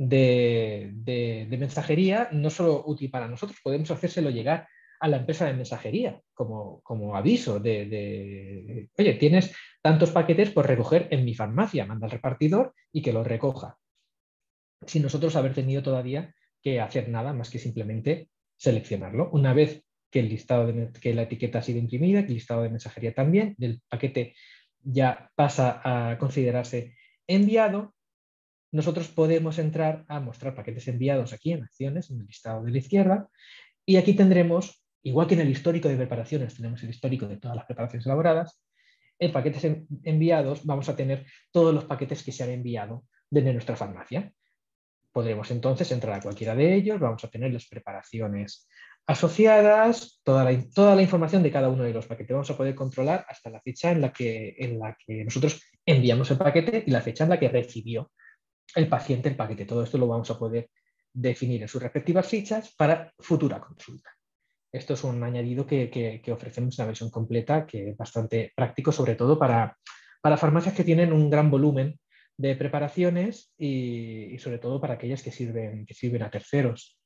de, de, de mensajería no es solo útil para nosotros, podemos hacérselo llegar a la empresa de mensajería como, como aviso de, de, oye, tienes tantos paquetes por recoger en mi farmacia, manda al repartidor y que los recoja. Sin nosotros haber tenido todavía que hacer nada más que simplemente seleccionarlo. Una vez que el listado de, que la etiqueta ha sido imprimida, que el listado de mensajería también, el paquete ya pasa a considerarse enviado, nosotros podemos entrar a mostrar paquetes enviados aquí en acciones, en el listado de la izquierda, y aquí tendremos, igual que en el histórico de preparaciones, tenemos el histórico de todas las preparaciones elaboradas, en paquetes enviados vamos a tener todos los paquetes que se han enviado desde nuestra farmacia. Podremos entonces entrar a cualquiera de ellos, vamos a tener las preparaciones asociadas, toda la, toda la información de cada uno de los paquetes. Vamos a poder controlar hasta la fecha en la que, en la que nosotros enviamos el paquete y la fecha en la que recibió el paciente el paquete. Todo esto lo vamos a poder definir en sus respectivas fichas para futura consulta. Esto es un añadido que, que, que ofrecemos en la versión completa, que es bastante práctico, sobre todo para, para farmacias que tienen un gran volumen de preparaciones y, y sobre todo para aquellas que sirven, que sirven a terceros.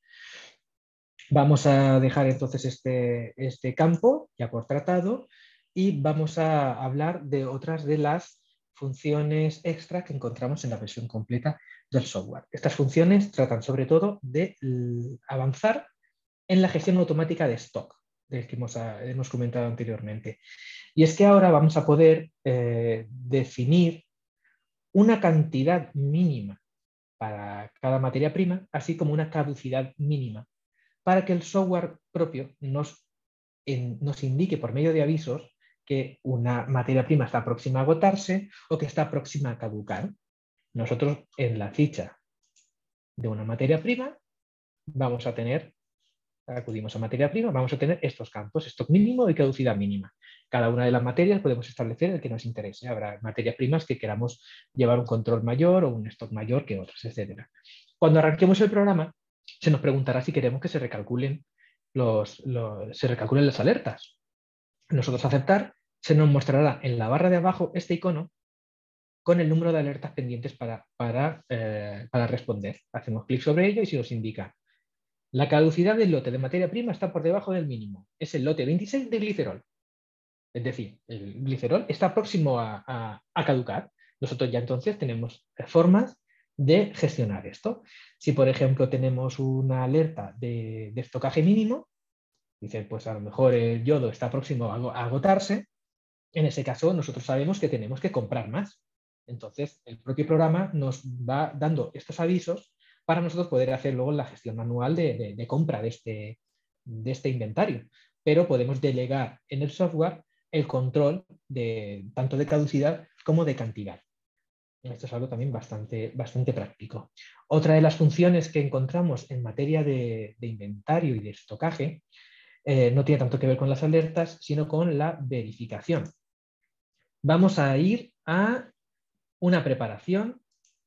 Vamos a dejar entonces este, este campo ya por tratado y vamos a hablar de otras de las funciones extra que encontramos en la versión completa del software. Estas funciones tratan sobre todo de avanzar en la gestión automática de stock, del que hemos, hemos comentado anteriormente. Y es que ahora vamos a poder eh, definir una cantidad mínima para cada materia prima, así como una caducidad mínima, para que el software propio nos en, nos indique por medio de avisos que una materia prima está próxima a agotarse o que está próxima a caducar. Nosotros en la ficha de una materia prima vamos a tener, acudimos a materia prima, vamos a tener estos campos, stock mínimo y caducidad mínima. Cada una de las materias podemos establecer el que nos interese. Habrá materias primas que queramos llevar un control mayor o un stock mayor que otras, etcétera. Cuando arranquemos el programa, se nos preguntará si queremos que se recalculen, los, los, se recalculen las alertas. Nosotros aceptar, se nos mostrará en la barra de abajo este icono con el número de alertas pendientes para, para, eh, para responder. Hacemos clic sobre ello y se nos indica: la caducidad del lote de materia prima está por debajo del mínimo. Es el lote veintiséis de glicerol. Es decir, el glicerol está próximo a, a, a caducar. Nosotros ya entonces tenemos formas de gestionar esto. Si, por ejemplo, tenemos una alerta de, de estocaje mínimo, dice, pues a lo mejor el yodo está próximo a agotarse, en ese caso nosotros sabemos que tenemos que comprar más. Entonces, el propio programa nos va dando estos avisos para nosotros poder hacer luego la gestión manual de, de, de compra de este, de este inventario. Pero podemos delegar en el software el control de, tanto de caducidad como de cantidad. Esto es algo también bastante, bastante práctico. Otra de las funciones que encontramos en materia de, de inventario y de estocaje eh, no tiene tanto que ver con las alertas, sino con la verificación. Vamos a ir a una preparación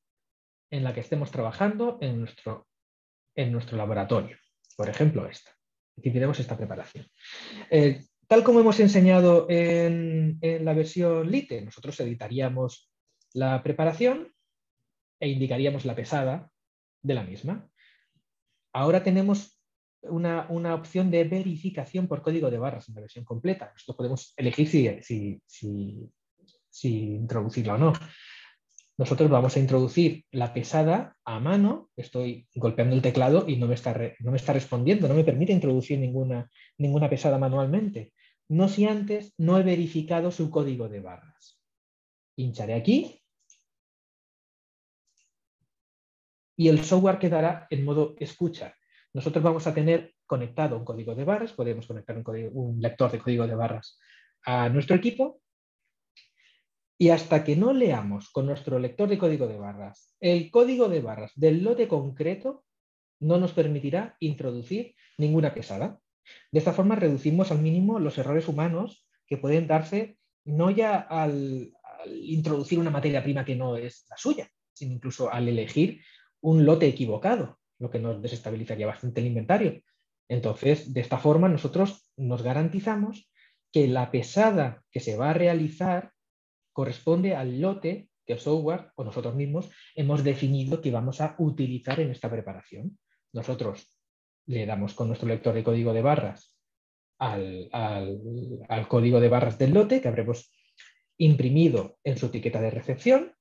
en la que estemos trabajando en nuestro, en nuestro laboratorio. Por ejemplo, esta. Aquí tenemos esta preparación. Eh, tal como hemos enseñado en, en la versión Lite, nosotros editaríamos la preparación e indicaríamos la pesada de la misma. Ahora tenemos una, una opción de verificación por código de barras en la versión completa. Nosotros podemos elegir si, si, si, si introducirla o no. Nosotros vamos a introducir la pesada a mano. Estoy golpeando el teclado y no me está, re, no me está respondiendo, no me permite introducir ninguna, ninguna pesada manualmente. No si antes no he verificado su código de barras. Pincharé aquí y el software quedará en modo escucha. Nosotros vamos a tener conectado un código de barras, podemos conectar un, código, un lector de código de barras a nuestro equipo. Y hasta que no leamos con nuestro lector de código de barras el código de barras del lote concreto, no nos permitirá introducir ninguna pesada. De esta forma reducimos al mínimo los errores humanos que pueden darse no ya al, al introducir una materia prima que no es la suya, sino incluso al elegir un lote equivocado, lo que nos desestabilizaría bastante el inventario. Entonces, de esta forma nosotros nos garantizamos que la pesada que se va a realizar corresponde al lote que el software o nosotros mismos hemos definido que vamos a utilizar en esta preparación. Nosotros le damos con nuestro lector de código de barras al, al, al código de barras del lote que habremos imprimido en su etiqueta de recepción.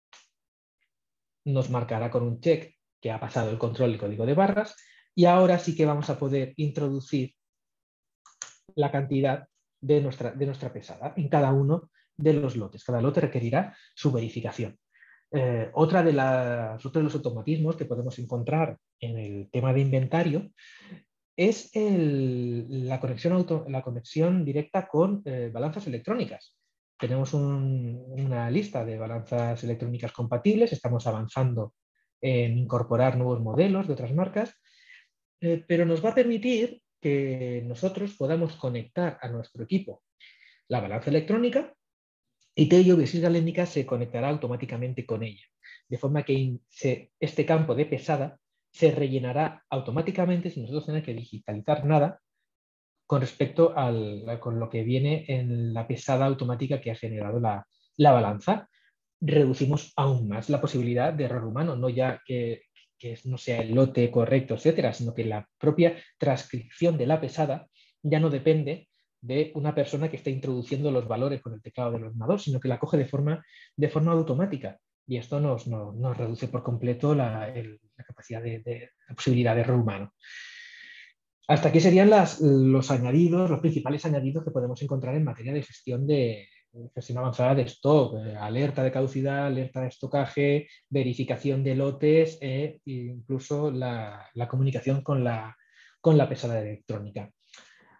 Nos marcará con un check que ha pasado el control del código de barras y ahora sí que vamos a poder introducir la cantidad de nuestra, de nuestra pesada en cada uno de los lotes. Cada lote requerirá su verificación. Eh, otra de las, otro de los automatismos que podemos encontrar en el tema de inventario es el, la, conexión auto, la conexión directa con eh, balanzas electrónicas. Tenemos un, una lista de balanzas electrónicas compatibles, estamos avanzando en incorporar nuevos modelos de otras marcas, eh, pero nos va a permitir que nosotros podamos conectar a nuestro equipo la balanza electrónica y Tello Biosys Galenica se conectará automáticamente con ella, de forma que se, este campo de pesada se rellenará automáticamente sin nosotros tener que digitalizar nada con respecto al, con lo que viene en la pesada automática que ha generado la, la balanza. Reducimos aún más la posibilidad de error humano, no ya que, que no sea el lote correcto, etcétera, sino que la propia transcripción de la pesada ya no depende de una persona que esté introduciendo los valores con el teclado del ordenador, sino que la coge de forma, de forma automática. Y esto nos, nos, nos reduce por completo la, el, la capacidad de, de la posibilidad de error humano. Hasta aquí serían las, los añadidos, los principales añadidos que podemos encontrar en materia de gestión de gestión avanzada de stock, eh, alerta de caducidad, alerta de estocaje, verificación de lotes e incluso la, la comunicación con la, con la pesada electrónica.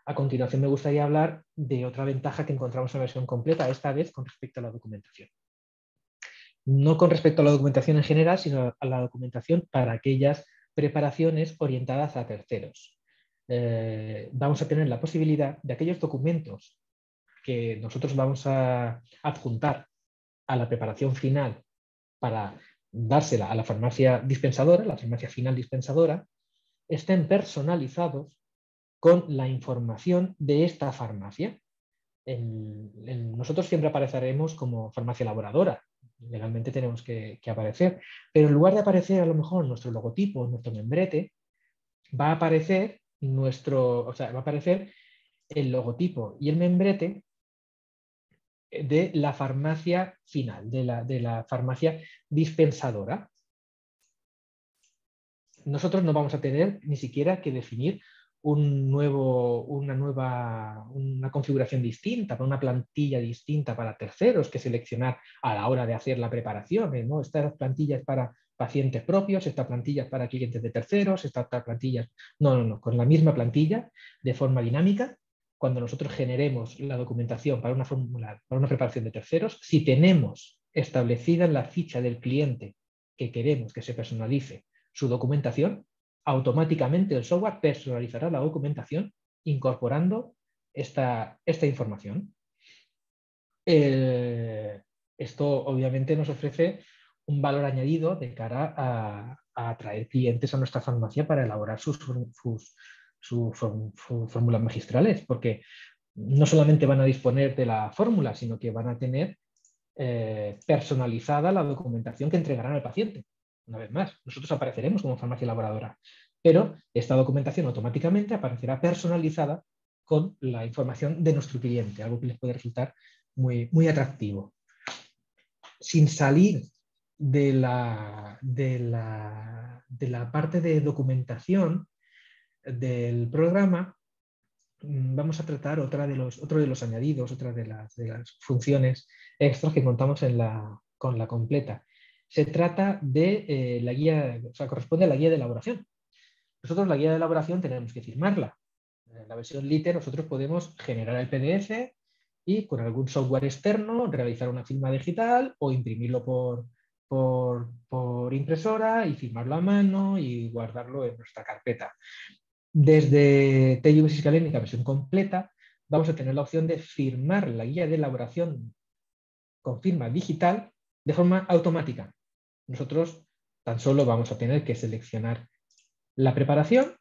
A continuación me gustaría hablar de otra ventaja que encontramos en la versión completa, esta vez con respecto a la documentación. No con respecto a la documentación en general, sino a la documentación para aquellas preparaciones orientadas a terceros. Eh, vamos a tener la posibilidad de aquellos documentos que nosotros vamos a adjuntar a la preparación final para dársela a la farmacia dispensadora, la farmacia final dispensadora, estén personalizados con la información de esta farmacia. En, en, nosotros siempre apareceremos como farmacia elaboradora, legalmente tenemos que, que aparecer, pero en lugar de aparecer a lo mejor nuestro logotipo, nuestro membrete, va a aparecer nuestro, o sea, va a aparecer el logotipo y el membrete de la farmacia final, de la, de la farmacia dispensadora. Nosotros no vamos a tener ni siquiera que definir un nuevo, una nueva una configuración distinta, una plantilla distinta para terceros que seleccionar a la hora de hacer la preparación, ¿no? Estas plantillas para pacientes propios, esta plantilla es para clientes de terceros, esta otra plantilla... No, no, no, con la misma plantilla, de forma dinámica, cuando nosotros generemos la documentación para una fórmula, para una preparación de terceros, si tenemos establecida en la ficha del cliente que queremos que se personalice su documentación, automáticamente el software personalizará la documentación incorporando esta, esta información. Eh, esto obviamente nos ofrece un valor añadido de cara a, a atraer clientes a nuestra farmacia para elaborar sus, sus, sus, sus fórmulas magistrales, porque no solamente van a disponer de la fórmula, sino que van a tener eh, personalizada la documentación que entregarán al paciente. Una vez más, nosotros apareceremos como farmacia elaboradora, pero esta documentación automáticamente aparecerá personalizada con la información de nuestro cliente, algo que les puede resultar muy, muy atractivo. Sin salir de la, de, la, de la parte de documentación del programa, vamos a tratar otra de los, otro de los añadidos, otra de las, de las funciones extras que contamos en la, con la completa. Se trata de eh, la guía, o sea, corresponde a la guía de elaboración. Nosotros la guía de elaboración tenemos que firmarla. En la versión Lite nosotros podemos generar el P D F y con algún software externo realizar una firma digital o imprimirlo por, por, por impresora y firmarlo a mano y guardarlo en nuestra carpeta. Desde T I V SIS Galenica versión completa vamos a tener la opción de firmar la guía de elaboración con firma digital de forma automática. Nosotros tan solo vamos a tener que seleccionar la preparación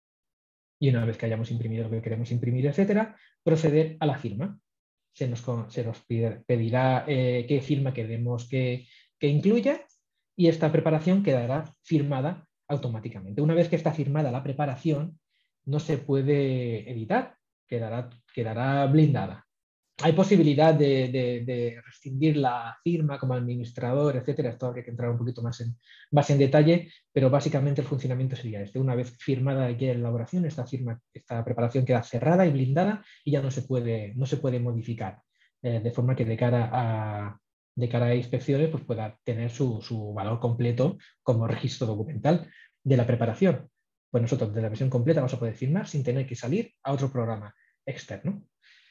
y una vez que hayamos imprimido lo que queremos imprimir, etcétera, proceder a la firma. Se nos, se nos pedirá eh, qué firma queremos que, que incluya y esta preparación quedará firmada automáticamente. Una vez que está firmada la preparación, no se puede editar, quedará, quedará blindada. Hay posibilidad de, de, de rescindir la firma como administrador, etcétera. Esto habría que entrar un poquito más en, más en detalle, pero básicamente el funcionamiento sería este. Una vez firmada la guía de elaboración, esta, firma, esta preparación queda cerrada y blindada y ya no se puede, no se puede modificar, eh, de forma que de cara a, de cara a inspecciones pues pueda tener su, su valor completo como registro documental de la preparación. Pues nosotros de la versión completa vamos a poder firmar sin tener que salir a otro programa externo.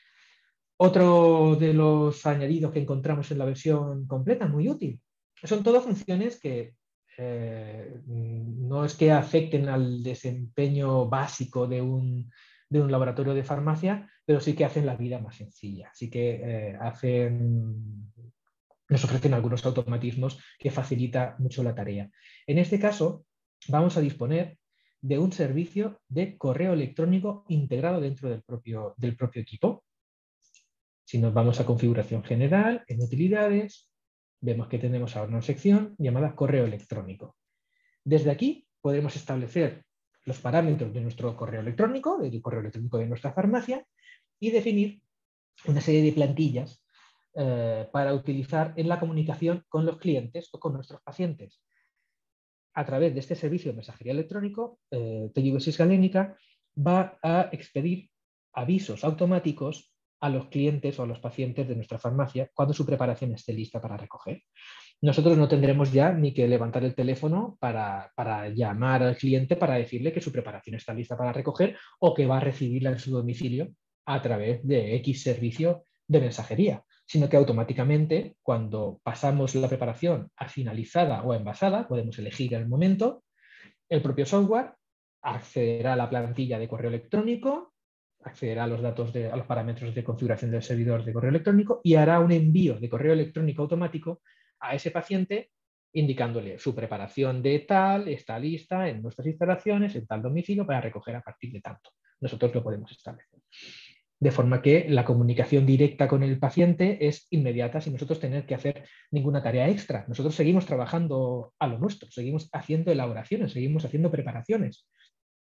Otro de los añadidos que encontramos en la versión completa, muy útil, son todas funciones que eh, no es que afecten al desempeño básico de un, de un laboratorio de farmacia, pero sí que hacen la vida más sencilla. Así que eh, hacen, nos ofrecen algunos automatismos que facilita mucho la tarea. En este caso, vamos a disponer de un servicio de correo electrónico integrado dentro del propio, del propio equipo. Si nos vamos a configuración general, en utilidades, vemos que tenemos ahora una sección llamada correo electrónico. Desde aquí podremos establecer los parámetros de nuestro correo electrónico, del correo electrónico de nuestra farmacia, y definir una serie de plantillas eh, para utilizar en la comunicación con los clientes o con nuestros pacientes. A través de este servicio de mensajería electrónico, eh, T I V SIS Galenica va a expedir avisos automáticos a los clientes o a los pacientes de nuestra farmacia cuando su preparación esté lista para recoger. nosotros no tendremos ya ni que levantar el teléfono para, para llamar al cliente para decirle que su preparación está lista para recoger o que va a recibirla en su domicilio a través de X servicio de mensajería, sino que automáticamente cuando pasamos la preparación a finalizada o a envasada, podemos elegir el momento, el propio software accederá a la plantilla de correo electrónico, accederá a los datos, de, a los parámetros de configuración del servidor de correo electrónico y hará un envío de correo electrónico automático a ese paciente indicándole su preparación de tal, está lista en nuestras instalaciones, en tal domicilio, para recoger a partir de tanto. Nosotros lo podemos establecer. De forma que la comunicación directa con el paciente es inmediata sin nosotros tener que hacer ninguna tarea extra. Nosotros seguimos trabajando a lo nuestro, seguimos haciendo elaboraciones, seguimos haciendo preparaciones.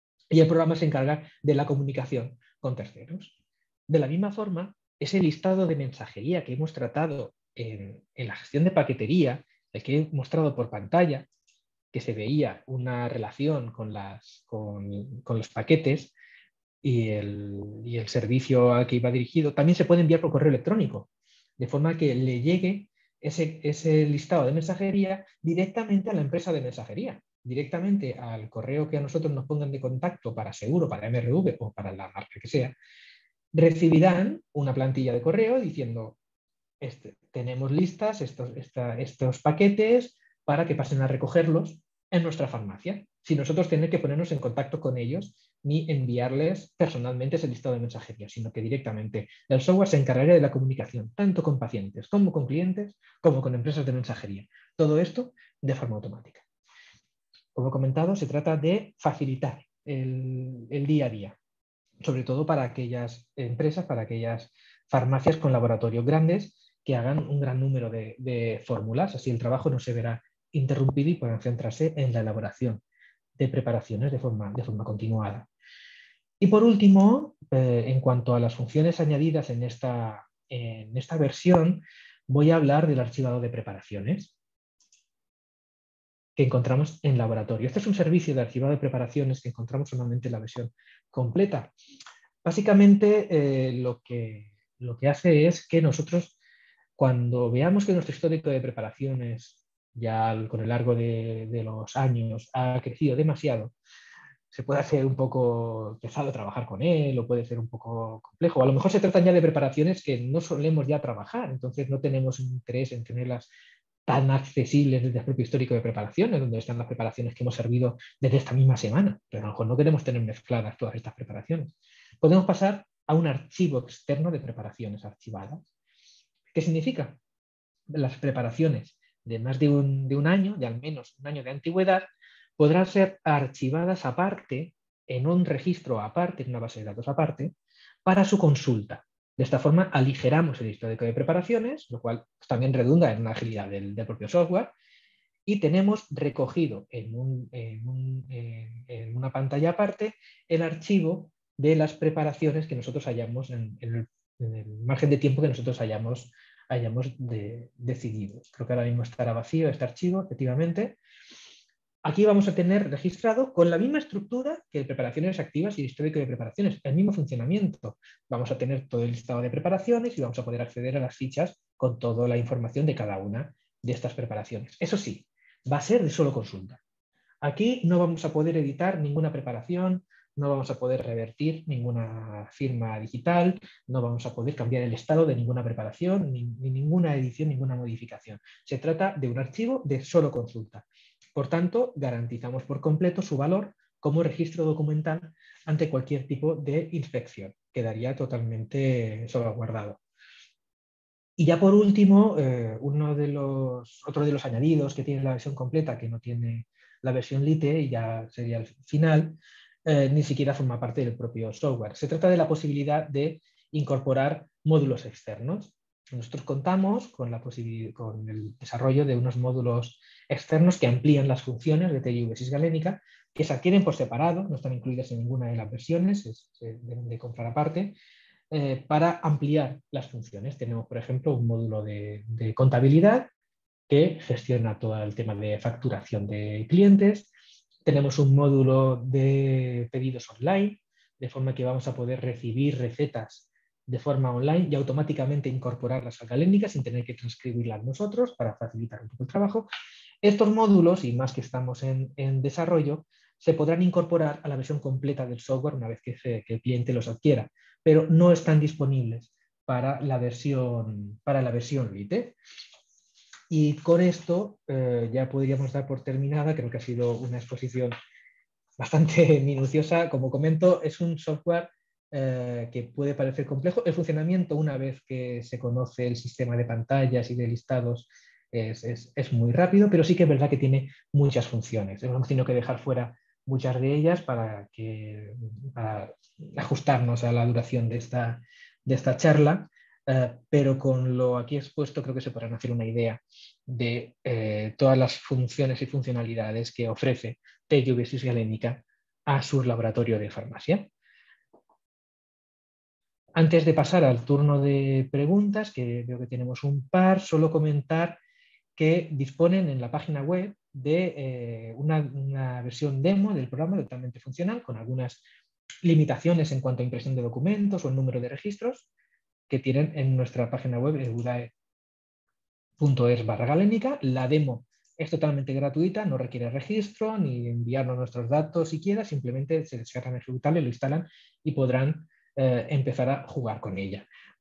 Y el programa se encarga de la comunicación con terceros. De la misma forma, ese listado de mensajería que hemos tratado en, en la gestión de paquetería, el que he mostrado por pantalla, que se veía una relación con, las, con, con los paquetes, Y el, y el servicio al que iba dirigido, también se puede enviar por correo electrónico, de forma que le llegue ese, ese listado de mensajería directamente a la empresa de mensajería, directamente al correo que a nosotros nos pongan de contacto para seguro, para M R V o para la marca que sea. Recibirán una plantilla de correo diciendo, este, tenemos listas estos, esta, estos paquetes para que pasen a recogerlos en nuestra farmacia, sin nosotros tener que ponernos en contacto con ellos ni enviarles personalmente ese listado de mensajería, sino que directamente el software se encargaría de la comunicación, tanto con pacientes como con clientes, como con empresas de mensajería. Todo esto de forma automática. Como he comentado, se trata de facilitar el, el día a día, sobre todo para aquellas empresas, para aquellas farmacias con laboratorios grandes que hagan un gran número de, de fórmulas, así el trabajo no se verá interrumpido y puedan centrarse en la elaboración de preparaciones de forma, de forma continuada. Y por último, eh, en cuanto a las funciones añadidas en esta, en esta versión, voy a hablar del archivado de preparaciones que encontramos en laboratorio. Este es un servicio de archivado de preparaciones que encontramos solamente en la versión completa. Básicamente, eh, lo, que, lo que hace es que nosotros, cuando veamos que nuestro histórico de preparaciones ya con el largo de, de los años ha crecido demasiado, se puede hacer un poco pesado trabajar con él o puede ser un poco complejo. A lo mejor se tratan ya de preparaciones que no solemos ya trabajar, entonces no tenemos interés en tenerlas tan accesibles desde el propio histórico de preparaciones, donde están las preparaciones que hemos servido desde esta misma semana, pero a lo mejor no queremos tener mezcladas todas estas preparaciones. Podemos pasar a un archivo externo de preparaciones archivadas. ¿Qué significa? Las preparaciones de más de un, de un año, de al menos un año de antigüedad, podrán ser archivadas aparte, en un registro aparte, en una base de datos aparte, para su consulta. De esta forma aligeramos el histórico de preparaciones, lo cual también redunda en una agilidad del, del propio software, y tenemos recogido en, un, en, un, en, en una pantalla aparte el archivo de las preparaciones que nosotros hayamos, en, en, el, en el margen de tiempo que nosotros hayamos, hayamos de, decidido. Creo que ahora mismo estará vacío este archivo, efectivamente. Aquí vamos a tener registrado con la misma estructura que preparaciones activas y el histórico de preparaciones, el mismo funcionamiento. Vamos a tener todo el listado de preparaciones y vamos a poder acceder a las fichas con toda la información de cada una de estas preparaciones. Eso sí, va a ser de solo consulta. Aquí no vamos a poder editar ninguna preparación, no vamos a poder revertir ninguna firma digital, no vamos a poder cambiar el estado de ninguna preparación, ni, ni ninguna edición, ninguna modificación. Se trata de un archivo de solo consulta. Por tanto, garantizamos por completo su valor como registro documental ante cualquier tipo de inspección. Quedaría totalmente salvaguardado. Y ya por último, eh, uno de los, otro de los añadidos que tiene la versión completa, que no tiene la versión Lite, y ya sería el final, eh, ni siquiera forma parte del propio software. Se trata de la posibilidad de incorporar módulos externos. Nosotros contamos con, la con el desarrollo de unos módulos externos que amplían las funciones de T I V Sysgalenica, que se adquieren por separado, no están incluidas en ninguna de las versiones, es, se deben de comprar aparte, eh, para ampliar las funciones. Tenemos, por ejemplo, un módulo de, de contabilidad que gestiona todo el tema de facturación de clientes. Tenemos un módulo de pedidos online, de forma que vamos a poder recibir recetas de forma online y automáticamente incorporarlas a Galenica sin tener que transcribirlas nosotros para facilitar un poco el trabajo. Estos módulos, y más que estamos en, en desarrollo, se podrán incorporar a la versión completa del software una vez que, se, que el cliente los adquiera, pero no están disponibles para la versión, para la versión Lite. Y con esto eh, ya podríamos dar por terminada. Creo que ha sido una exposición bastante minuciosa. Como comento, es un software eh, que puede parecer complejo. El funcionamiento, una vez que se conoce el sistema de pantallas y de listados, es, es, es muy rápido, pero sí que es verdad que tiene muchas funciones. Hemos tenido que dejar fuera muchas de ellas para, que, para ajustarnos a la duración de esta, de esta charla. Uh, pero con lo aquí expuesto creo que se podrán hacer una idea de eh, todas las funciones y funcionalidades que ofrece T I V SIS Galenica a su laboratorio de farmacia. Antes de pasar al turno de preguntas, que veo que tenemos un par, solo comentar que disponen en la página web de eh, una, una versión demo del programa totalmente funcional, con algunas limitaciones en cuanto a impresión de documentos o el número de registros, que tienen en nuestra página web ebudae punto es barra Galenica. La demo es totalmente gratuita, no requiere registro ni enviarnos nuestros datos siquiera, simplemente se descargan el ejecutable, lo instalan y podrán eh, empezar a jugar con ella.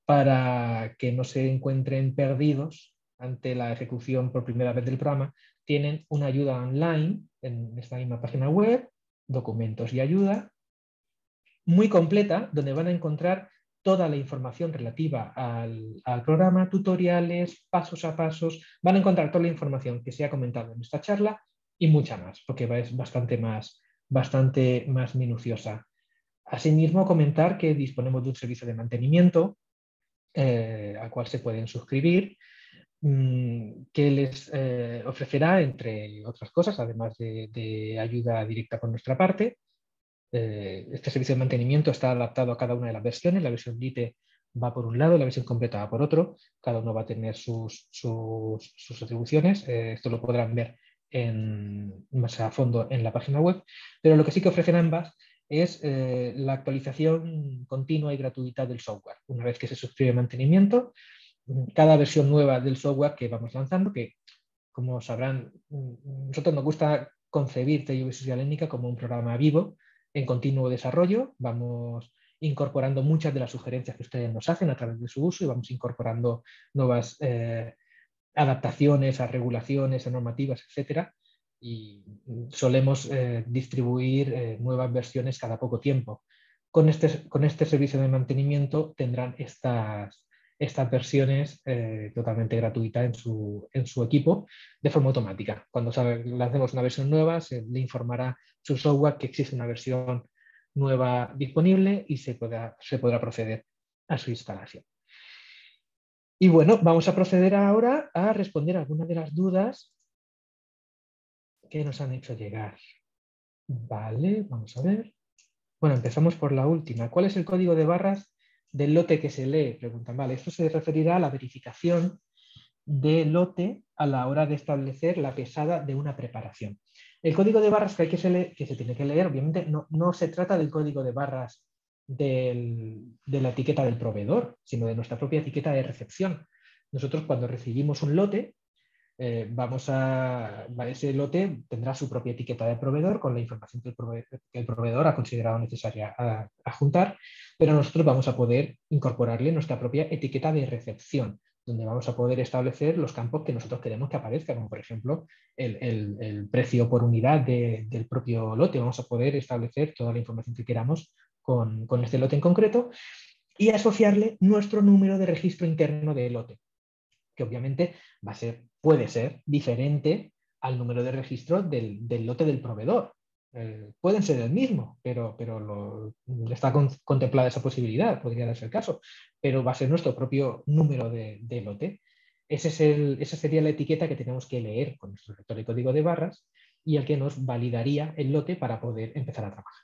Para que no se encuentren perdidos ante la ejecución por primera vez del programa, tienen una ayuda online en esta misma página web, documentos y ayuda, muy completa, donde van a encontrar toda la información relativa al, al programa, tutoriales, pasos a pasos. Van a encontrar toda la información que se ha comentado en esta charla y mucha más, porque es bastante más, bastante más minuciosa. Asimismo, comentar que disponemos de un servicio de mantenimiento eh, al cual se pueden suscribir, mmm, que les eh, ofrecerá, entre otras cosas, además de, de ayuda directa por nuestra parte. Este servicio de mantenimiento está adaptado a cada una de las versiones. La versión Lite va por un lado, la versión completa va por otro. Cada uno va a tener sus, sus, sus atribuciones. Eh, esto lo podrán ver en, más a fondo en la página web. Pero lo que sí que ofrecen ambas es eh, la actualización continua y gratuita del software. Una vez que se suscribe mantenimiento, cada versión nueva del software que vamos lanzando, que como sabrán, nosotros nos gusta concebir T I V SIS Galenica como un programa vivo, en continuo desarrollo. Vamos incorporando muchas de las sugerencias que ustedes nos hacen a través de su uso y vamos incorporando nuevas eh, adaptaciones a regulaciones, a normativas, etcétera. Y solemos eh, distribuir eh, nuevas versiones cada poco tiempo. Con este, con este servicio de mantenimiento tendrán estas, estas versiones eh, totalmente gratuitas en su, en su equipo de forma automática. Cuando lancemos una versión nueva, se le informará su software que existe una versión nueva disponible y se podrá, se podrá proceder a su instalación. Y bueno, vamos a proceder ahora a responder algunas de las dudas que nos han hecho llegar. Vale, vamos a ver. Bueno, empezamos por la última. ¿Cuál es el código de barras del lote que se lee? Preguntan. Vale, esto se referirá a la verificación del lote a la hora de establecer la pesada de una preparación. El código de barras que, hay que, se, lee, que se tiene que leer, obviamente, no, no se trata del código de barras del, de la etiqueta del proveedor, sino de nuestra propia etiqueta de recepción. Nosotros, cuando recibimos un lote, eh, vamos a, ese lote tendrá su propia etiqueta de proveedor con la información que el proveedor, que el proveedor ha considerado necesaria adjuntar, pero nosotros vamos a poder incorporarle nuestra propia etiqueta de recepción, donde vamos a poder establecer los campos que nosotros queremos que aparezcan, como por ejemplo el, el, el precio por unidad de, del propio lote. Vamos a poder establecer toda la información que queramos con, con este lote en concreto y asociarle nuestro número de registro interno de lote, que obviamente va a ser, puede ser diferente al número de registro del, del lote del proveedor. Eh, pueden ser el mismo, pero, pero lo, está con, contemplada esa posibilidad, podría darse el caso, pero va a ser nuestro propio número de, de lote. Ese es el, esa sería la etiqueta que tenemos que leer con nuestro lector de código de barras y el que nos validaría el lote para poder empezar a trabajar.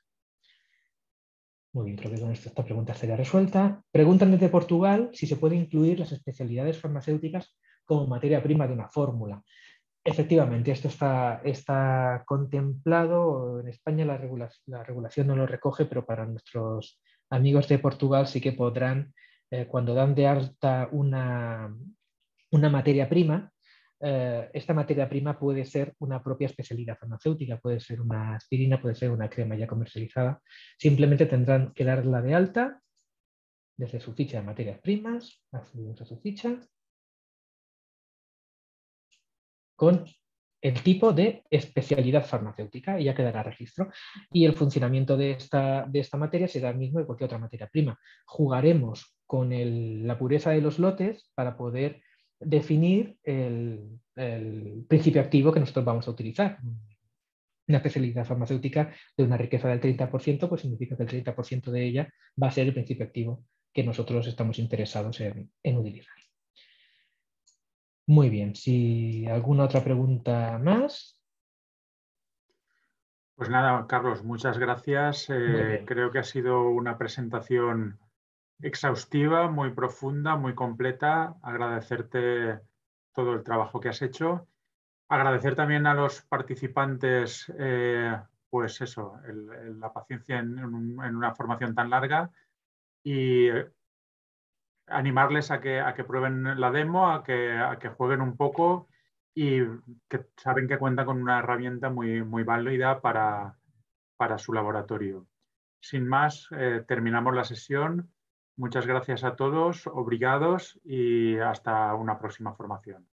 Muy bien, creo que con esto esta pregunta estaría resuelta. Preguntan desde Portugal si se puede incluir las especialidades farmacéuticas como materia prima de una fórmula. Efectivamente, esto está, está contemplado. En España la regulación, la regulación no lo recoge, pero para nuestros amigos de Portugal sí que podrán eh, cuando dan de alta una, una materia prima, eh, esta materia prima puede ser una propia especialidad farmacéutica, puede ser una aspirina, puede ser una crema ya comercializada. Simplemente tendrán que darla de alta desde su ficha de materias primas, accedemos a su ficha, con el tipo de especialidad farmacéutica y ya quedará registro. Y el funcionamiento de esta, de esta materia será el mismo de cualquier otra materia prima. Jugaremos con el, la pureza de los lotes para poder definir el, el principio activo que nosotros vamos a utilizar. Una especialidad farmacéutica de una riqueza del treinta por ciento, pues significa que el treinta por ciento de ella va a ser el principio activo que nosotros estamos interesados en, en utilizar. Muy bien, si alguna otra pregunta más. Pues nada, Carlos, muchas gracias. Eh, creo que ha sido una presentación exhaustiva, muy profunda, muy completa. Agradecerte todo el trabajo que has hecho. Agradecer también a los participantes, eh, pues eso, el, el, la paciencia en, en una formación tan larga y animarles a que, a que prueben la demo, a que, a que jueguen un poco y que saben que cuentan con una herramienta muy, muy válida para, para su laboratorio. Sin más, eh, terminamos la sesión. Muchas gracias a todos, obrigados y hasta una próxima formación.